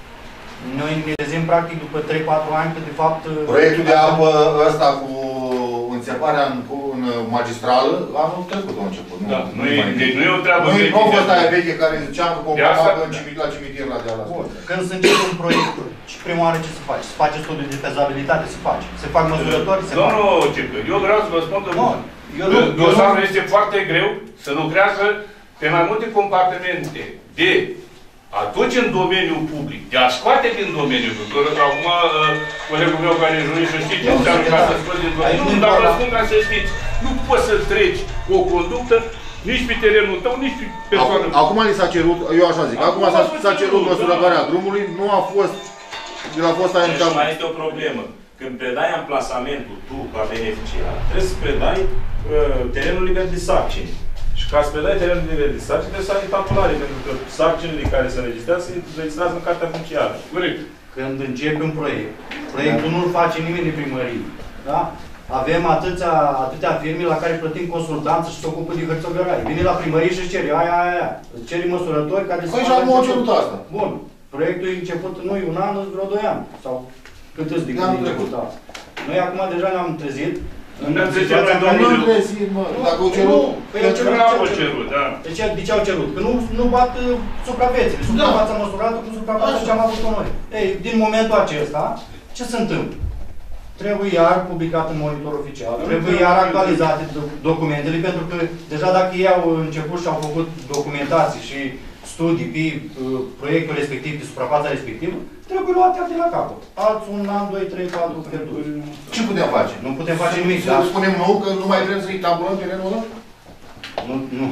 Noi ne trezim practic după trei patru ani că de fapt... Proiectul de apă ăsta cu înțeparea în, în magistrală, anul trecut a început. Nu, da, nu, nu, e, deci nu e o treabă veche. Nu a fost aia veche care ziceam că compara apă în cimitir, la cimitir la deal. Când se începe un proiect și prima oară ce se face? Se face studiu de fezabilitate? Se face. Se fac măsurători? Se fac. Domnul Cică, eu vreau să vă spun că dosarul este foarte greu, se lucrează pe mai multe compartimente de atunci în domeniul public, de a scoate din domeniul public. Acum, colegul meu care e jurist, să știți ce înseamnă ca să scoți din domeniul public. Nu, dar răspund ca să știți. Nu poți să treci o conductă nici pe terenul tău, nici pe persoană. Acum li s-a cerut, eu așa zic, acum s-a cerut măsurătoarea drumului, nu a fost, a fost aia în cap. Mai este o problemă. Când predai amplasamentul tu, ca beneficiar, trebuie să predai terenul liber de sarcini. Și ca să predai terenul liber de sarcini, trebuie să ai tabulare, pentru că sarcinile care se înregistrează se registrează în cartea funciară. Corect. Când începe un proiect, proiectul nu-l face nimeni de primărie. Da? Avem atâția, atâtea firme la care plătim consultanță și se ocupă de hărțogărare. Vine la primărie și își cere aia, aia, aia. Îți cere măsurători care se... Păi și acum au cerut asta. Bun. Proiectul e început nu e un an, îți vreo doi ani. Sau cât îți de când e început asta. Noi acum deja ne-am trezit. Ne-am trezit noi, domnul Liu. Dacă au cerut... Păi au cerut, da. De ce au cerut? Că nu, nu bat uh, suprafețele. Suprafața măsurată cu suprafața ce am avut noi. Ei, din momentul acesta, ce se întâmplă? Trebuie iar publicat în monitor oficial, trebuie iar actualizate documentele, pentru că deja dacă ei au început și au făcut documentații și studii pe uh, proiectul respectiv, de suprafața respectivă, trebuie luate de la capăt. Alți un an, doi, trei, patru, pierdut. Ce putem face? Nu putem face nimic. Să spunem nou că nu mai trebuie să-i tabulăm terenul ăla? Nu, nu.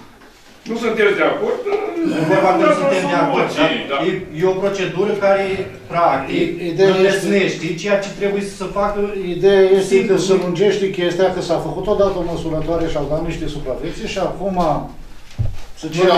Nu sunteți de acord? Nu vorba că nu suntem de acord. E, e o procedură care, practic, înlesnește ceea ce trebuie să facă. Ideea este că se lungește chestia că s-a făcut odată o măsurătoare și au dat niște suprafețe și acum să cere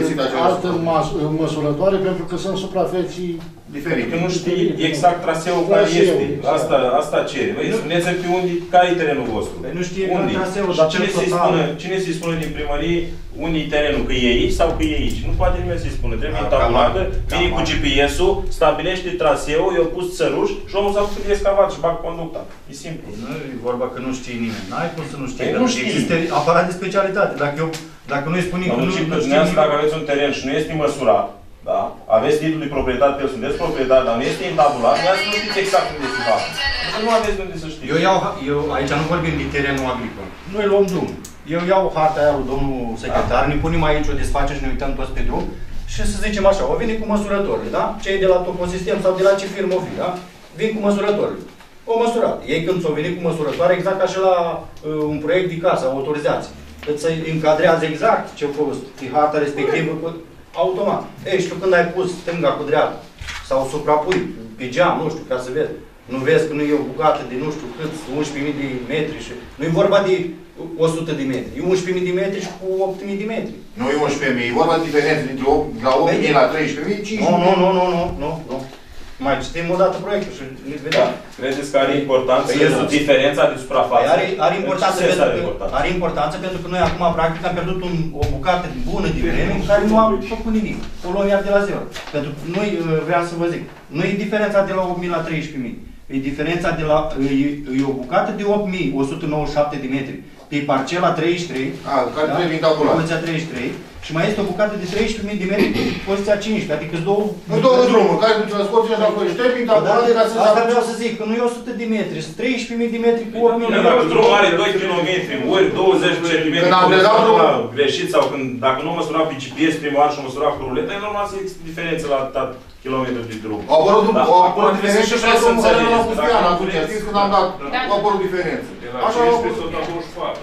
altă măsurătoare pentru că sunt suprafeții diferite. Că nu știi exact traseul care este. Asta, asta cere. Băi, spuneți-mi pe unde, care e terenul vostru? Păi nu știe unde? Traseul, și cine să-i spună, cine să-i spună din primărie unde e terenul? Că e aici sau că e aici? Nu poate nimeni să-i spună. Trebuie tabulată, vine cu G P S-ul, stabilește traseul, i-a pus țăruș și omul s-a făcut de escavat și bag conducta. E simplu. Nu e vorba că nu știe nimeni. N-ai cum să nu știe. Păi nu știi. Există aparat de specialitate. Dacă eu Dacă nu-i spune că nu știe nimeni... Dacă aveți un teren și nu este măsurat, da? Aveți titlul de proprietate, că sunteți proprietar, dar nu este intabulat, nu știți exact unde se fac. Nu aveți unde să știți. Eu iau, eu, aici nu vorbim de terenul agricol. Noi luăm drum. Eu iau harta aia lui domnul secretar, ne punem aici, o desfacem și ne uităm toți pe drum și să zicem așa, o vine cu măsurătorile, da? Cei de la Toposistem sau de la ce firmă o fi, da? Vin cu măsurătorile. O măsurat. Ei când s-au venit cu măsurătoare, exact ca și la uh, un proiect de casă, autorizație. Îți încadrează exact ce a fost pe harta respectivă, automat. Ei, știu când ai pus stânga cu dreapta sau suprapui pe geam, nu știu, ca să vezi. Nu vezi că nu e o bucată de nu știu cât, unsprezece mii de metri și... Nu e vorba de o sută de metri, e unsprezece mii de metri și cu opt mii de metri. Nu e unsprezece mii, e vorba de diferență dintre la opt mii la treisprezece mii, cinci mii. Nu, nu, nu, nu, nu, nu. Mai citim o dată proiectul și ne vedem. Da. Credeți că are importanță păi diferența de suprafață? Păi are, are, importanță pentru are, că, are importanță pentru că noi acum, practic, am pierdut un, o bucată bună de vreme în care nu am făcut nimic. O luăm iar de la zero. Pentru că noi, vreau să vă zic, nu e diferența de la opt mii la treisprezece mii. E diferența de la, e, e o bucată de opt mii o sută nouăzeci și șapte de metri. Pe parcela treizeci și trei, a, care trebuie din tabulat. Poziția treizeci și trei, și mai este o bucată de treisprezece mii de metri pe poziția cincisprezece, adică două... Nu două drumuri, care duce la scoție și la Ploiești, trebuie din tabulat ca să... Asta vreau să zic, că nu e o sută de metri, sunt treisprezece mii de metri cu opt mii de metri. Dacă drumul are doi kilometri, ori douăzeci de centimetri, când am predat drumul greșit sau când, dacă nu măsura pe G P S prima oară și măsura cu ruleta, e normal să există diferențe la atât kilometri de drum. Au apărut diferențe și la drumul care nu l-a pus pe an atunci, știți când am dat, au apărut diferențe. Așa au apărut.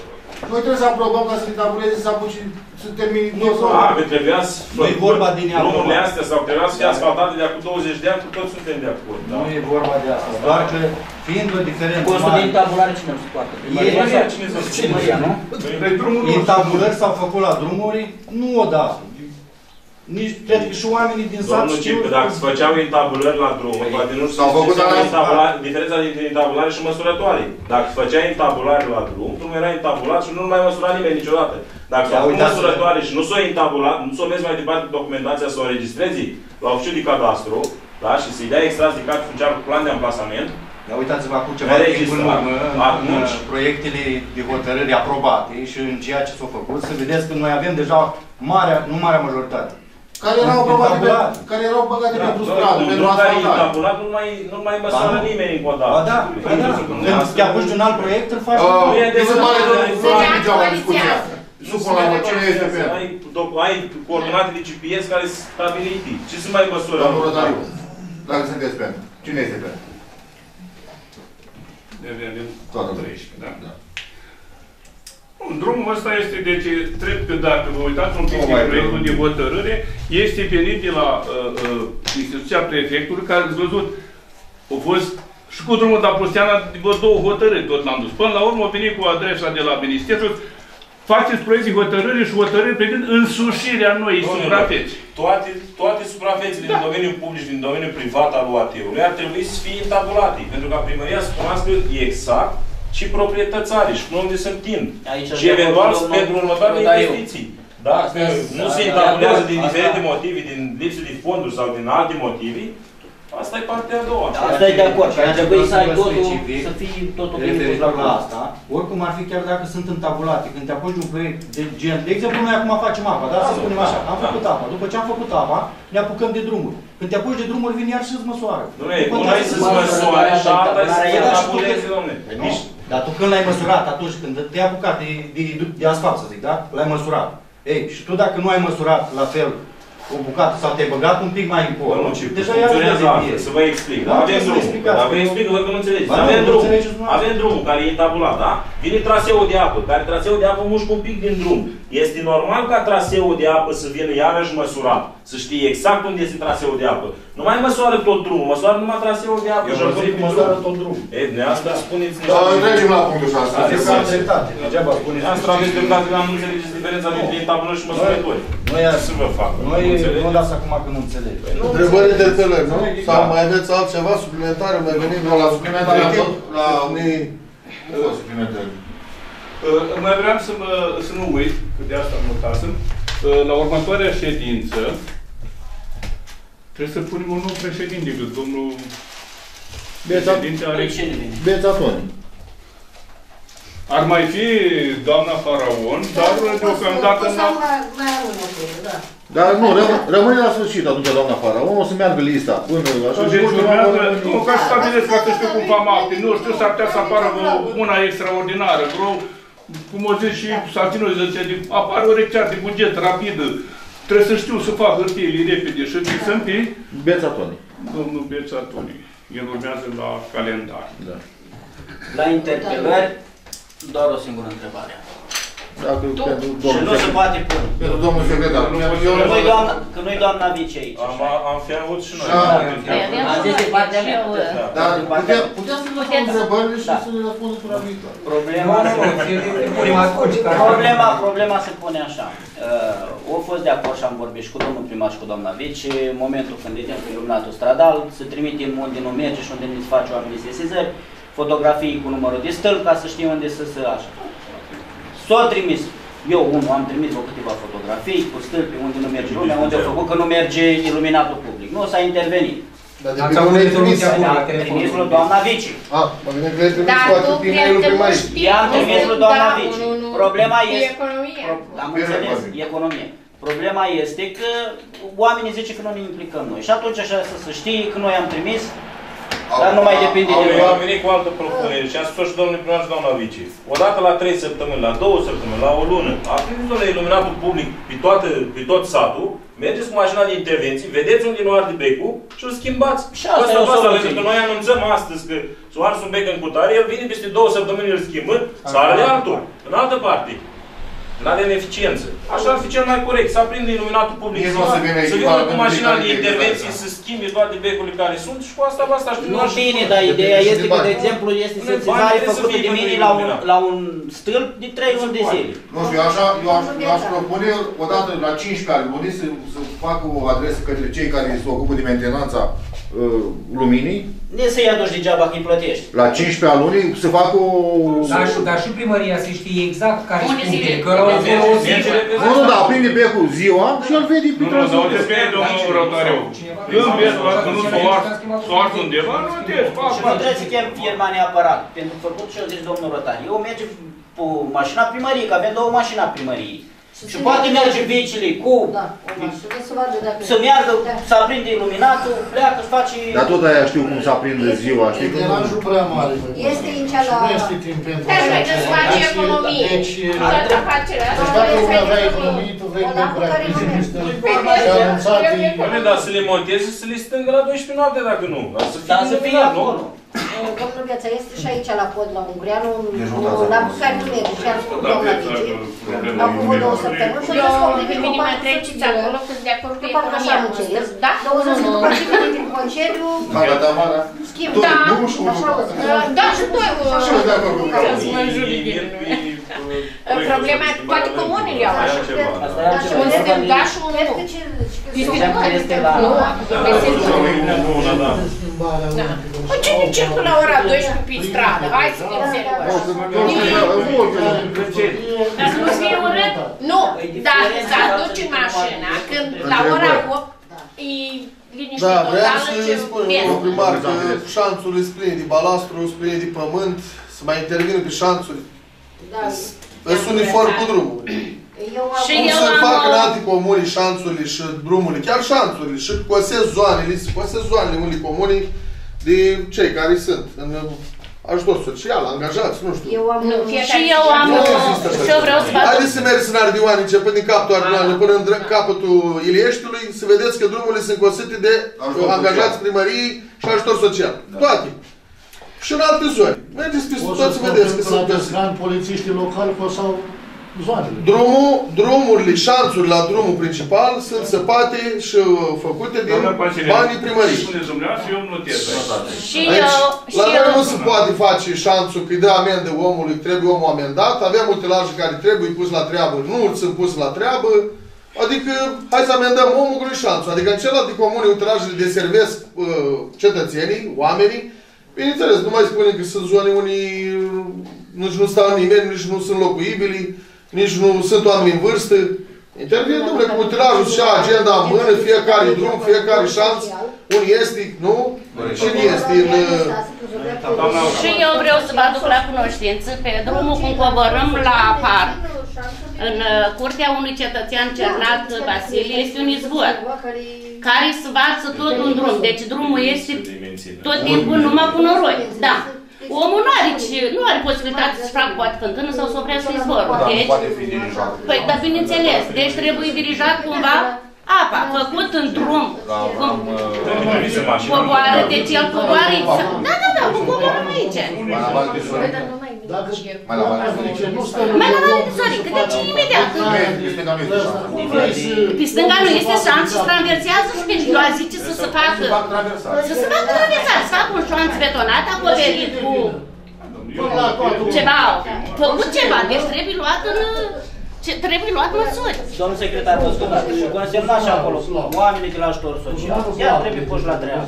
Noi trebuie să aprobăm ca să ne tabureze, să apuci, să termini tot. A, că trebuia să... Nu e vorba din ea. Drumurile astea sau trebuia să fie asfaltate de acum douăzeci de ani, cu toți suntem de acord. Nu e vorba de asta. Doar că, fiind o diferență Costul de intabulare cine îl suportă? Primăria, cine să Primăria, nu? Intabulări s-au făcut la drumuri, nu odată. Nici, cred că și oamenii din sat știu... Domnul dacă se făceau intabulări la drumuri, poate nu s-au făcut diferența dintre intabulare și măsurătoare. Dacă făceai intabulare la drum, drumul era intabulat și nu-l mai măsura nimeni niciodată. Dacă s-au făcut măsurătoare și nu s-o intabulat, nu s-o vezi mai departe documentația, să o înregistrezi la oficiul de cadastru, da? Și să-i dai extras de card funciar cu plan de amplasament. Dar uitați-vă acum ceva timp în urmă, în proiectele de hotărâri aprobate și în ceea ce s-a făcut, să vedeți că noi avem deja marea, nu marea majoritate. Care erau aprobate, care erau băgate pentru stradă, pentru asfaltare. Nu mai, nu mai măsoară nimeni încă o dată. Ba da, ba da. Când te apuci de un alt proiect, îl faci. Nu se pare că nu am degeaba discuția asta. Supun la mă, cine este pe el? Ai coordonate de G P S care sunt stabilite. Ce se mai măsură? Domnul Rodariu, dacă sunteți pentru, cine este pentru? Toată treisprezece, da? Drumul ăsta este, deci, trebuie, dacă vă uitați un pic din proiectul de hotărâre, este venit de la uh, uh, instituția prefectului, care ați văzut, a fost și cu drumul de Apostoliana, vă două hotărâri tot l-am dus. Până la urmă a venit cu adresa de la Ministerul, faceți proiect de hotărâre și hotărâri privind însușirea noii suprafețe. Toate, toate suprafețele da. din domeniul public și din domeniul privat al U A T-ului ar trebui să fie intabulate, pentru ca primăria să cunoască exact și proprietățarii și unde se întind. Aici și eventual pentru următoarele investiții. Dacă nu se intabulează din diferite motive, din lipsă de fonduri sau din alte motive, asta e partea a doua. Asta e de acord. Și ar trebui să ai totul, să fii totul referitor la asta. Oricum ar fi chiar dacă sunt întabulate. Când te apuci de un proiect de gen, de exemplu, noi acum facem apa, da? Să spunem așa, am făcut apa. După ce am făcut apa, ne apucăm de drumuri. Când te apuci de drumuri, vin iar și îți măsoară. Nu e, una e să-ți măsoare și alta e să-ți intabuleze, dom'le. Dar tu când l-ai măsurat, atunci când te-ai apucat de, de, de asfalt, să zic, da? L-ai măsurat. Ei, și tu dacă nu ai măsurat la fel o bucată sau te-ai băgat un pic mai în pol, deja funcționează altfel, să vă explic. Da? Avem drumul. Dar vă explic, vă că nu înțelegeți. Avem drumul. Avem drumul care e intabulat, da? Vine traseul de apă, care traseul de apă mușcă un pic din drum. Este normal ca traseul de apă să vină iarăși măsurat, să știi exact unde este traseul de apă. Nu mai măsoară tot drumul, măsoară numai traseul de apă. Eu vă măsoară tot drumul. E, de asta spuneți... Da, trecem la punctul șase. Aveți dreptate. Degeaba spuneți. Asta aveți dreptate, că nu înțelegeți diferența dintre intabulări și măsurători. Să vă fac. Noi nu dați acum că nu înțeleg. Întrebări, interpelări, nu? Sau mai aveți altceva suplimentar? Mai venim la suplimentar, la... Nu fost suplimentari. Mai vreau să, mă, să nu uit, că de asta notasem, la următoarea ședință trebuie să punem un nou președinte, că domnul președinte are... Beța Toni. Ar mai fi doamna Faraon, dar deocamdată n-a... Dar nu, rămâne la sfârșit atunci doamna Faraon, o să meargă lista până la așa. Deci urmează, nu, ca și stabilesc ca să știu cum fac acte, nu știu, s-ar putea să apară una extraordinară, vreo, cum o zic și Saltinu, apare o rețea de buget rapidă, trebuie să știu să fac hârtiile repede și fixăm pe... Beța Toni. Domnul Beța Toni. El urmează la calendar. Da. La interpelări, doar o singură întrebare. Dacă tu, și nu se poate pune. Pentru domnul secretar. Că nu-i doamna vice aici. Am fi avut și noi. Am zis de partea mea. Dar putem să lăsăm întrebările și să ne răspundă până viitor. Problema, problema se pune așa. Au fost de acord și am vorbit și cu domnul primar și cu doamna vice, în momentul când vedem pe iluminatul stradal, să trimitem unde nu merge și unde nu-ți face oamenii sesizări, fotografii cu numărul de stâlp ca să știm unde să se așa. S-a trimis, eu unul am trimis o câteva fotografii cu stâlpi unde nu merge lumea, unde au făcut că nu merge iluminatul public. Nu s-a intervenit. Dar de pe unde ai trimis? Trimis lui doamna vice. Ah, mă gândesc că ai trimis cu atât e-mail-ul primarii. I-am trimis lui doamna vice. Problema este... Am înțeles, economie. Problema este că oamenii zice că nu ne implicăm noi. Și atunci așa să știe că noi am trimis, dar nu mai depinde de noi. Eu am venit cu altă propunere și am spus și domnul primar și doamna vice. Odată la trei săptămâni, la două săptămâni, la o lună, a primit domnule iluminatul public pe, toată, pe tot satul, Mergeți cu mașina de intervenții, vedeți unde nu arde becul și îl schimbați. Și asta e o soluție. Pentru că noi anunțăm astăzi că s-o ars un bec în cutare, el vine peste două săptămâni, îl schimbă, să arde altul, în altă parte. Nu avem eficiență. Așa ar fi cel mai corect, să aprinde iluminatul public, să vină cu mașina de intervenții, să schimbe toate becurile care sunt și cu asta basta. Nu bine, dar ideea este că, de exemplu, este sesizare făcută de mine la un, la un stâlp de trei luni de zile. Nu știu, eu așa, eu aș, eu aș propune odată la cincisprezece luni să, să facă o adresă către cei care se ocupă de mentenanța uh, luminii. De să-i aduci degeaba că îi plătești. La cincisprezece luni să facă o... Dar, dar și primăria să știe exact care sunt punctele, că la o zi... Nu, nu, da, aprinde becul ziua și îl vede pe Nu, nu, dar unde spune domnul Rotariu? Când vezi că nu s-o ars undeva, nu te fac. Și nu trebuie să chem firma neapărat. Pentru făcut și eu zic domnul Rotariu. Eu merge cu mașina primăriei, că avem două mașini a primăriei. Și poate merge vecile cu... Da, o mașină să vadă dacă... Să meargă, să aprinde iluminatul, pleacă, își face... Dar tot aia știu cum să aprinde ziua, știi cum... Deranjul prea mare. Este în cea la... Nu este timp pentru Dar așa noi ceva. să face economie. Deci, Toată afacerea deci asta dacă trebuie nu să avea ai economie, tu vrei Ăla cu cumpăra care nu mergi. și anunțat... Bine, dar să le monteze și să le stângă la douăsprezece noapte dacă nu. Dar să fie Dar să fie iluminat, nu? acolo. Domnul Gheța, este și aici la pod, la Ungureanu, la care nu merge și am spus doamna Vici, acum vreo două săptămâni și Eu, am pe spus mine mă că treceți acolo, că sunt de acord cu parcă așa economia nu ce astăzi, da? Douăzeci că după ce vine din concediu, schimb, Da. așa o zi. Da, și tu Și eu de acord cu Ca să mă juri din lume. Problema, toate comunile au așa. Unde de gașul nu. Exemplu este la... Nu, Da. Păi cine circulă la ora douăsprezece pe stradă? Hai să fim serioși. Dar să nu fie urât? Nu, dacă se aduce mașina, când la ora opt e liniște Da, vreau totală, să ce spun, bine. domnul primar, că șanțul îți pline de balastru, îți pline de pământ, să mai intervină pe șanțuri. Îți uniform cu drumul. Și Cum eu să am facă în o- alte comuni șanțurile și drumurile, chiar șanțurile, și cosesc zoanele, se cosesc zoanele unii comuni de cei care sunt în ajutor social, angajați, nu știu. Eu am... Nu, și eu am... Și eu vreau să fac... Haideți să mergeți în Ardioane, începând din capătul Ardioane până în dre- capătul Ilieștiului, să vedeți că drumurile sunt cosite de Ajutor angajați social. primăriei și ajutor social. Toate. Și în alte zone. Mergeți pe O să toți să spun vedeți că că la sunt găsiți. Descan polițiștii locali cosau zoanele. Drumul, drumurile, șanțuri la drumul principal sunt săpate și uh, făcute din Doamna Pancine, banii primării. spuneți dumneavoastră, eu îmi notez aici. Și Deci, eu... la Și noi eu... nu se poate face șanțul că îi dă amendă omului, trebuie omul amendat, avem utilaje care trebuie pus la treabă, nu sunt pus la treabă, adică hai să amendăm omul cu șanțul, adică în celelalte comune utilajele deservesc uh, cetățenii, oamenii, bineînțeles, nu mai spune că sunt zone unii uh, nici nu stau nimeni, nici nu sunt locuibili, nici nu sunt oameni în vârstă. Intervine, domnule, cu utilajul și agenda în mână, fiecare drum, fiecare șanț, unii este, nu? Cine este în... Și eu vreau să vă aduc la cunoștință pe drumul cum coborâm la parc. În uh, curtea unui cetățean Cernat Vasile este un izvor care se varsă tot un drum. Deci drumul este tot timpul numai cu noroi. Da. Omul nu are, nu are posibilitate să-și facă poate fântână sau să oprească izvorul. Deci, păi, dar bineînțeles, deci trebuie dirijat cumva apa, făcut în drum. Cum coboară, deci el coboară. Da, da, da, cum coboarăm aici. Dacă Mai la Valea nu stă Mai la Valea de Zorică, deci imediat. Pe stânga nu este șanț și traversează și pentru că zice să se facă, să se facă traversat, să facă un șanț betonat, acoperit cu ceva, făcut ceva, deci trebuie luat în... Ce, trebuie luat măsuri. Domnul secretar, vă spun, și consemna și acolo, oamenii de la ajutor social, chiar trebuie puși la treabă.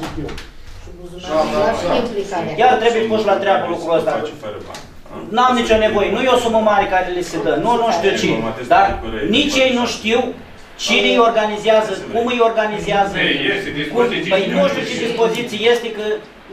Chiar trebuie puși la treabă lucrul ăsta. N-am nicio nevoie, nu e o sumă mare care le se dă, nu, nu știu cine, dar nici ei nu știu cine îi organizează, cum îi organizează, cum, păi nu știu ce dispoziții este că...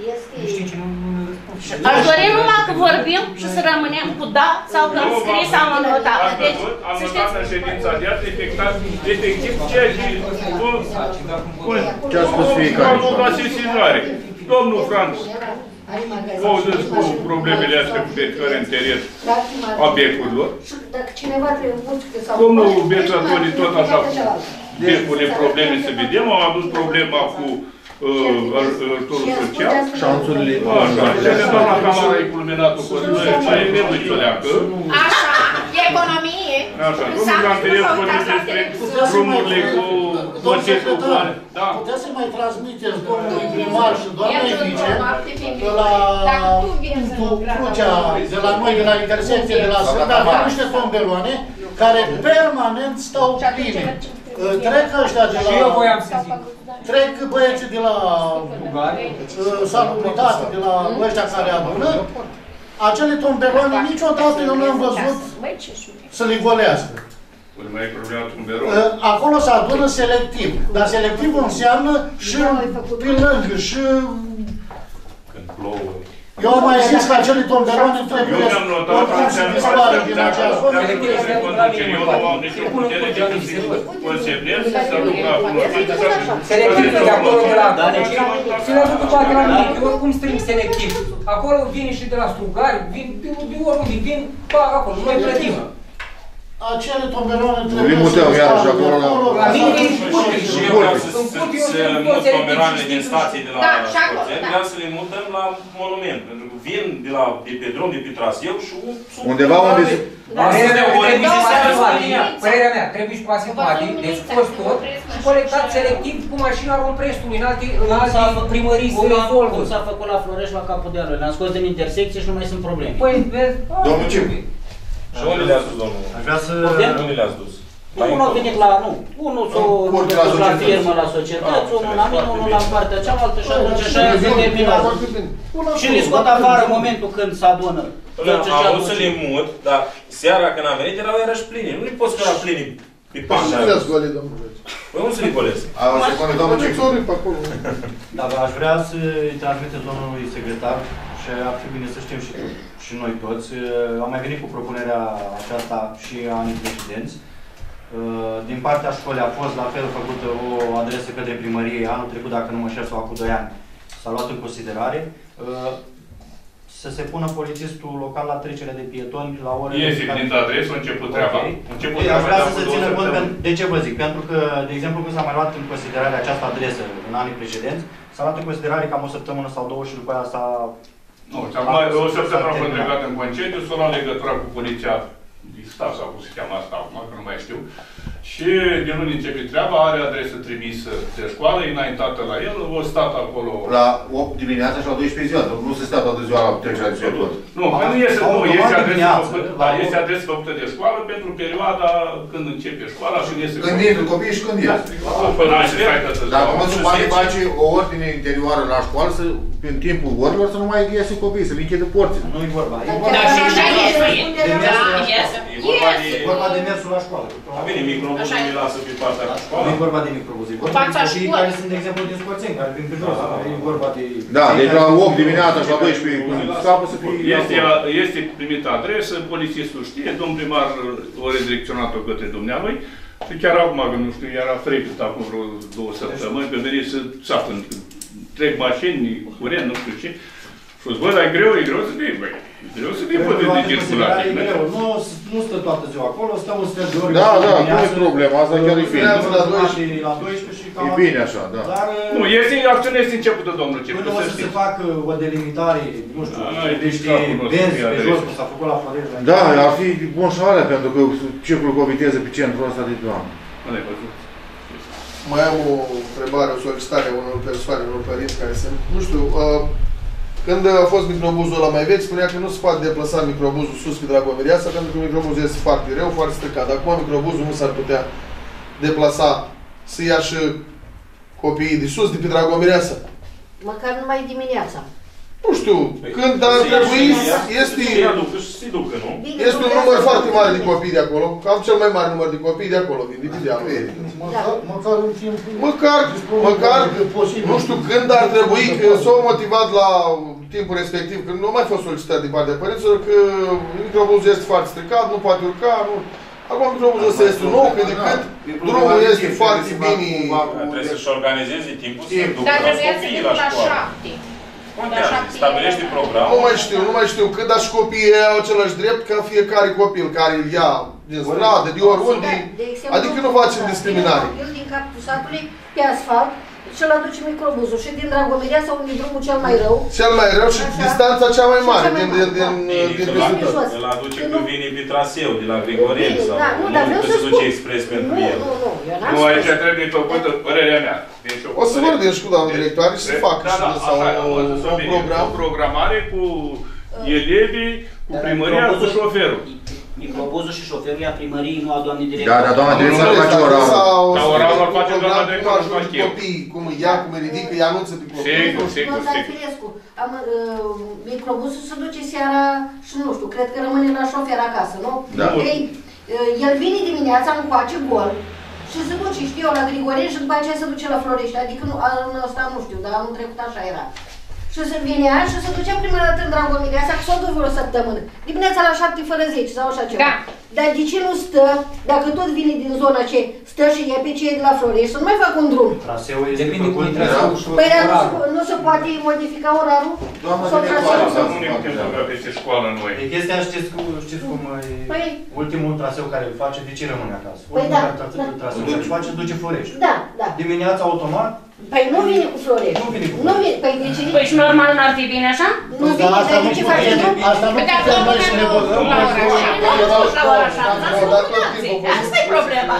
Aș dori numai că vorbim și să rămânem cu da sau că îmi scrie sau în notat. Deci, am notat în ședința de azi, efectat, efectiv ceea ce Ce a spus fiecare. la sesizare. Domnul Franț, v-au zis cu problemele astea cu dedicare în teren a becurilor. Dacă cineva trebuie muzică sau... Domnul Bețatoni tot așa depune probleme să vedem. Am avut problema cu ajutorul social. Șanțurile. Așa, și ne doamna Camara e culminatul cu ce e neduțoleacă. Așa, economie. Așa, domnul Ganterescu vorbește despre drumurile cu Băcescu cu are. Da. Puteți să mai transmiteți domnului primar și doamnei vice la punctul Crucea, de la noi, de la intersecție, de la Sfânta, avem niște tomberoane care permanent stau pline. Trec ăștia de la... Și eu voiam să zic. Trec băieții de la salubritate, de la ăștia care adună. Acele tomberoane niciodată eu nu am văzut să le golească. Mai e problema tomberoane. Acolo se adună selectiv. Dar selectiv înseamnă și pe lângă, și... Când plouă. Eu am mai zis că acele tomberoane trebuie eu mi-am notat că să dispare din acea zonă. Eu nu am nicio putere decât să consemnez, să duc la cunoștință. Selectiv de acolo de la Dăneci, să le aduc toate la nimic. Eu oricum strâng selectiv. Acolo vine și de la Strugari, vin de oriunde, vin acolo, noi plătim. Acele tomberoane trebuie să mutăm iarăși acolo la mine și puti. Și eu vreau să mut tomberoanele din stații de la Scoțeni, vreau să le mutăm la monument. Pentru că vin de la pe drum, de pe traseu și undeva unde se... Părerea mea, trebuie și pasivate, deci fost tot și colectat selectiv cu mașina romprestului în alte primării să rezolvă. Cum s-a făcut la Florești, la capul dealului. Le-am scos din intersecție și nu mai sunt probleme. Păi, vezi? Domnul Cipi. Și unde le-ați dus, domnul? Aș vrea să... Unde le-ați dus? Unul a venit la, nu, unul s-a dus la firmă, la societăți, unul la mine, unul la partea cealaltă și atunci așa se terminat. Și le scot afară în momentul când se adună. Am vrut să le mut, dar seara când am venit erau iarăși pline. Nu le poți spera pline pe pașa. Nu le-ați golit, domnul Cipi. Păi unde să le golesc? Se pune domnul Cipi. Da, aș vrea să-i transmiteți domnului secretar și ar fi bine să știm și, și noi toți. Am mai venit cu propunerea aceasta și anii precedenți. Din partea școlii a fost la fel făcută o adresă către primărie anul trecut, dacă nu mă șer, sau acum doi ani. S-a luat în considerare să se pună polițistul local la trecerea de pietoni la ore... Iese din adresă, a început treaba. Aș vrea să se țină cont, de ce vă zic? Pentru că, de exemplu, când s-a mai luat în considerare această adresă în anii precedenți, s-a luat în considerare cam o săptămână sau două și după aia s-a... Nu, și acum o săptămână a fost legat în concediu, s-a luat legătura cu poliția din stat, sau cum se cheamă asta acum, că nu mai știu. Și din luni începe treaba, are adresă trimisă de școală, înaintată la el, o stat acolo... La opt dimineața și la douăsprezece ziua, nu se stă toată ziua la trecerea de pietoni. Nu, nu este, nu, este adresă făcută, da, este adresă făcută de școală pentru perioada când începe școala și iese... Când intră copiii și când iese. Dacă mă sunt poate face o ordine interioară la școală, să, în timpul orilor, să nu mai iese copiii, să le închide porțile. Nu-i vorba. Da, și așa iese. E vorba de mersul la școală. A bine, microbuzul îi lasă pe partea cu școală. Nu e vorba de microbuz, e vorba de copii care sunt, de exemplu, din Scoțeni, care vin pe jos. E vorba de... Da, deci la opt dimineața și la douăsprezece când scapă să fie... Este, este primită adresă, polițistul știe, domnul primar o redirecționat-o către dumnealui și chiar acum, că nu știu, era frecât acum vreo două săptămâni, că veni să țapă, trec mașini, curent, nu știu ce. Și o bă, dar e greu, e greu să fie, băi. E greu să fie poate de circulație. Nu stă toată ziua acolo, stă un sfert de ori. Da, da, nu e problema, asta chiar e bine. La doisprezece și cam... E bine așa, da. Nu, este, acțiunea este începută, domnul Cipi. Până o să se facă o delimitare, nu știu, niște benzi pe jos, cum s-a făcut la Florești. Da, ar fi bun și alea, pentru că circulul cu o viteză pe centrul ăsta de doamnă. Mai am o întrebare, o solicitare a unor persoane, unor părinți care sunt, nu știu, când a fost microbuzul ăla mai vechi, spunea că nu se poate deplasa microbuzul sus pe Dragomiriața, pentru că microbuzul este foarte greu, foarte stricat. Acum microbuzul nu s-ar putea deplasa să ia și copiii de sus, de pe Dragomiriața. Măcar numai dimineața. Nu știu, când ar trebui, este, este un număr foarte mare de copii de acolo, cam cel mai mare număr de copii de acolo, din Dipideanu. Măcar în timp... Măcar, măcar, nu știu când ar trebui, că s-au motivat la timpul respectiv, când nu a mai fost solicitat din partea părinților, că microbuzul este foarte stricat, nu poate urca, nu... Acum microbuzul ăsta este nou, că de când drumul este foarte bine... Trebuie să-și organizeze timpul să ducă dar la copiii la școală. Contează, stabilește program. Nu mai știu, nu mai știu cât, dar și copiii au același drept ca fiecare copil care îl ia din stradă, de oriunde. Adică nu facem discriminare. Din capul satului, pe asfalt, și îl aduce microbuzul și din Dragomirea sau din drumul cel mai rău. Cel mai rău și distanța cea mai mare din vizitor. Îl aduce când vine pe traseu, de la Grigorel sau nu că se duce expres pentru el. Nu, aici trebuie făcută părerea mea. O să vorbim și cu doamna directoare și să facă un program. O programare cu elevii, cu primăria, cu șoferul. Microbuzul și șoferul ia primăriei, nu a doamnei director. Da, dar doamna director nu face oralul. Dar oralul îl face doamna director, nu fac eu. Copiii, cum îi ia, cum îi ridică, îi anunță pe copii. Sigur, sigur, sigur. Microbuzul se duce seara și nu știu, cred că rămâne la șofer acasă, nu? Da. Ei, el vine dimineața, încoace gol și se duce, știu eu, la Grigorel și după aceea se duce la Florești. Adică nu, anul ăsta nu știu, dar anul trecut așa era. Și se vinea și se ducea prima dată în Dragomirea asta, că s-o duc vreo săptămână. Dimineața la șapte fără zece sau așa ceva. Da. Dar de ce nu stă, dacă tot vine din zona ce stă și e pe cei de la Florești, să nu mai fac un drum? Traseul este făcut de traseul și păi dar nu, nu se poate modifica orarul? Doamna directoare, să nu ne putem băga peste școală noi. E chestia, știți, știți cum e păi, ultimul traseu care îl face, de ce rămâne acasă? Păi da, ultimul da. traseu care îl face, duce Florești. Da, da. Dimineața automat. Păi nu vine cu Florești. Nu vine cu Nu vine, păi de ce? Păi și normal n-ar fi bine așa? Nu vine, dar de ce face drum? Asta nu putem noi să ne băgăm la ora așa. Asta e problema.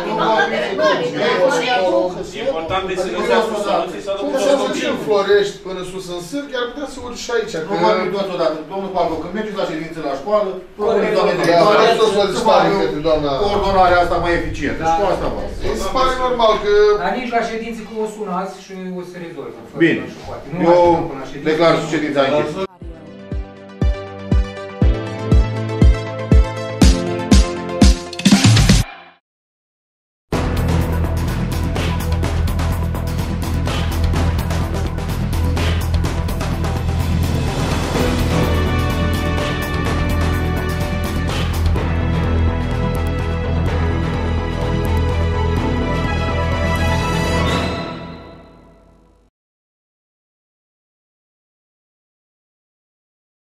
Important e să ne dea soluții să nu să duce în Florești până sus în Sârg, ar putea să urci și aici. Nu vorbim deodată. Domnul Palco, când mergeți la ședință la școală, propuneți doamne directoare să facă coordonarea asta mai eficientă. Și cu asta vă. Mi se pare normal că... Dar nici la ședințe că o sunați și o să rezolvă. Bine. Eu declar ședința închisă.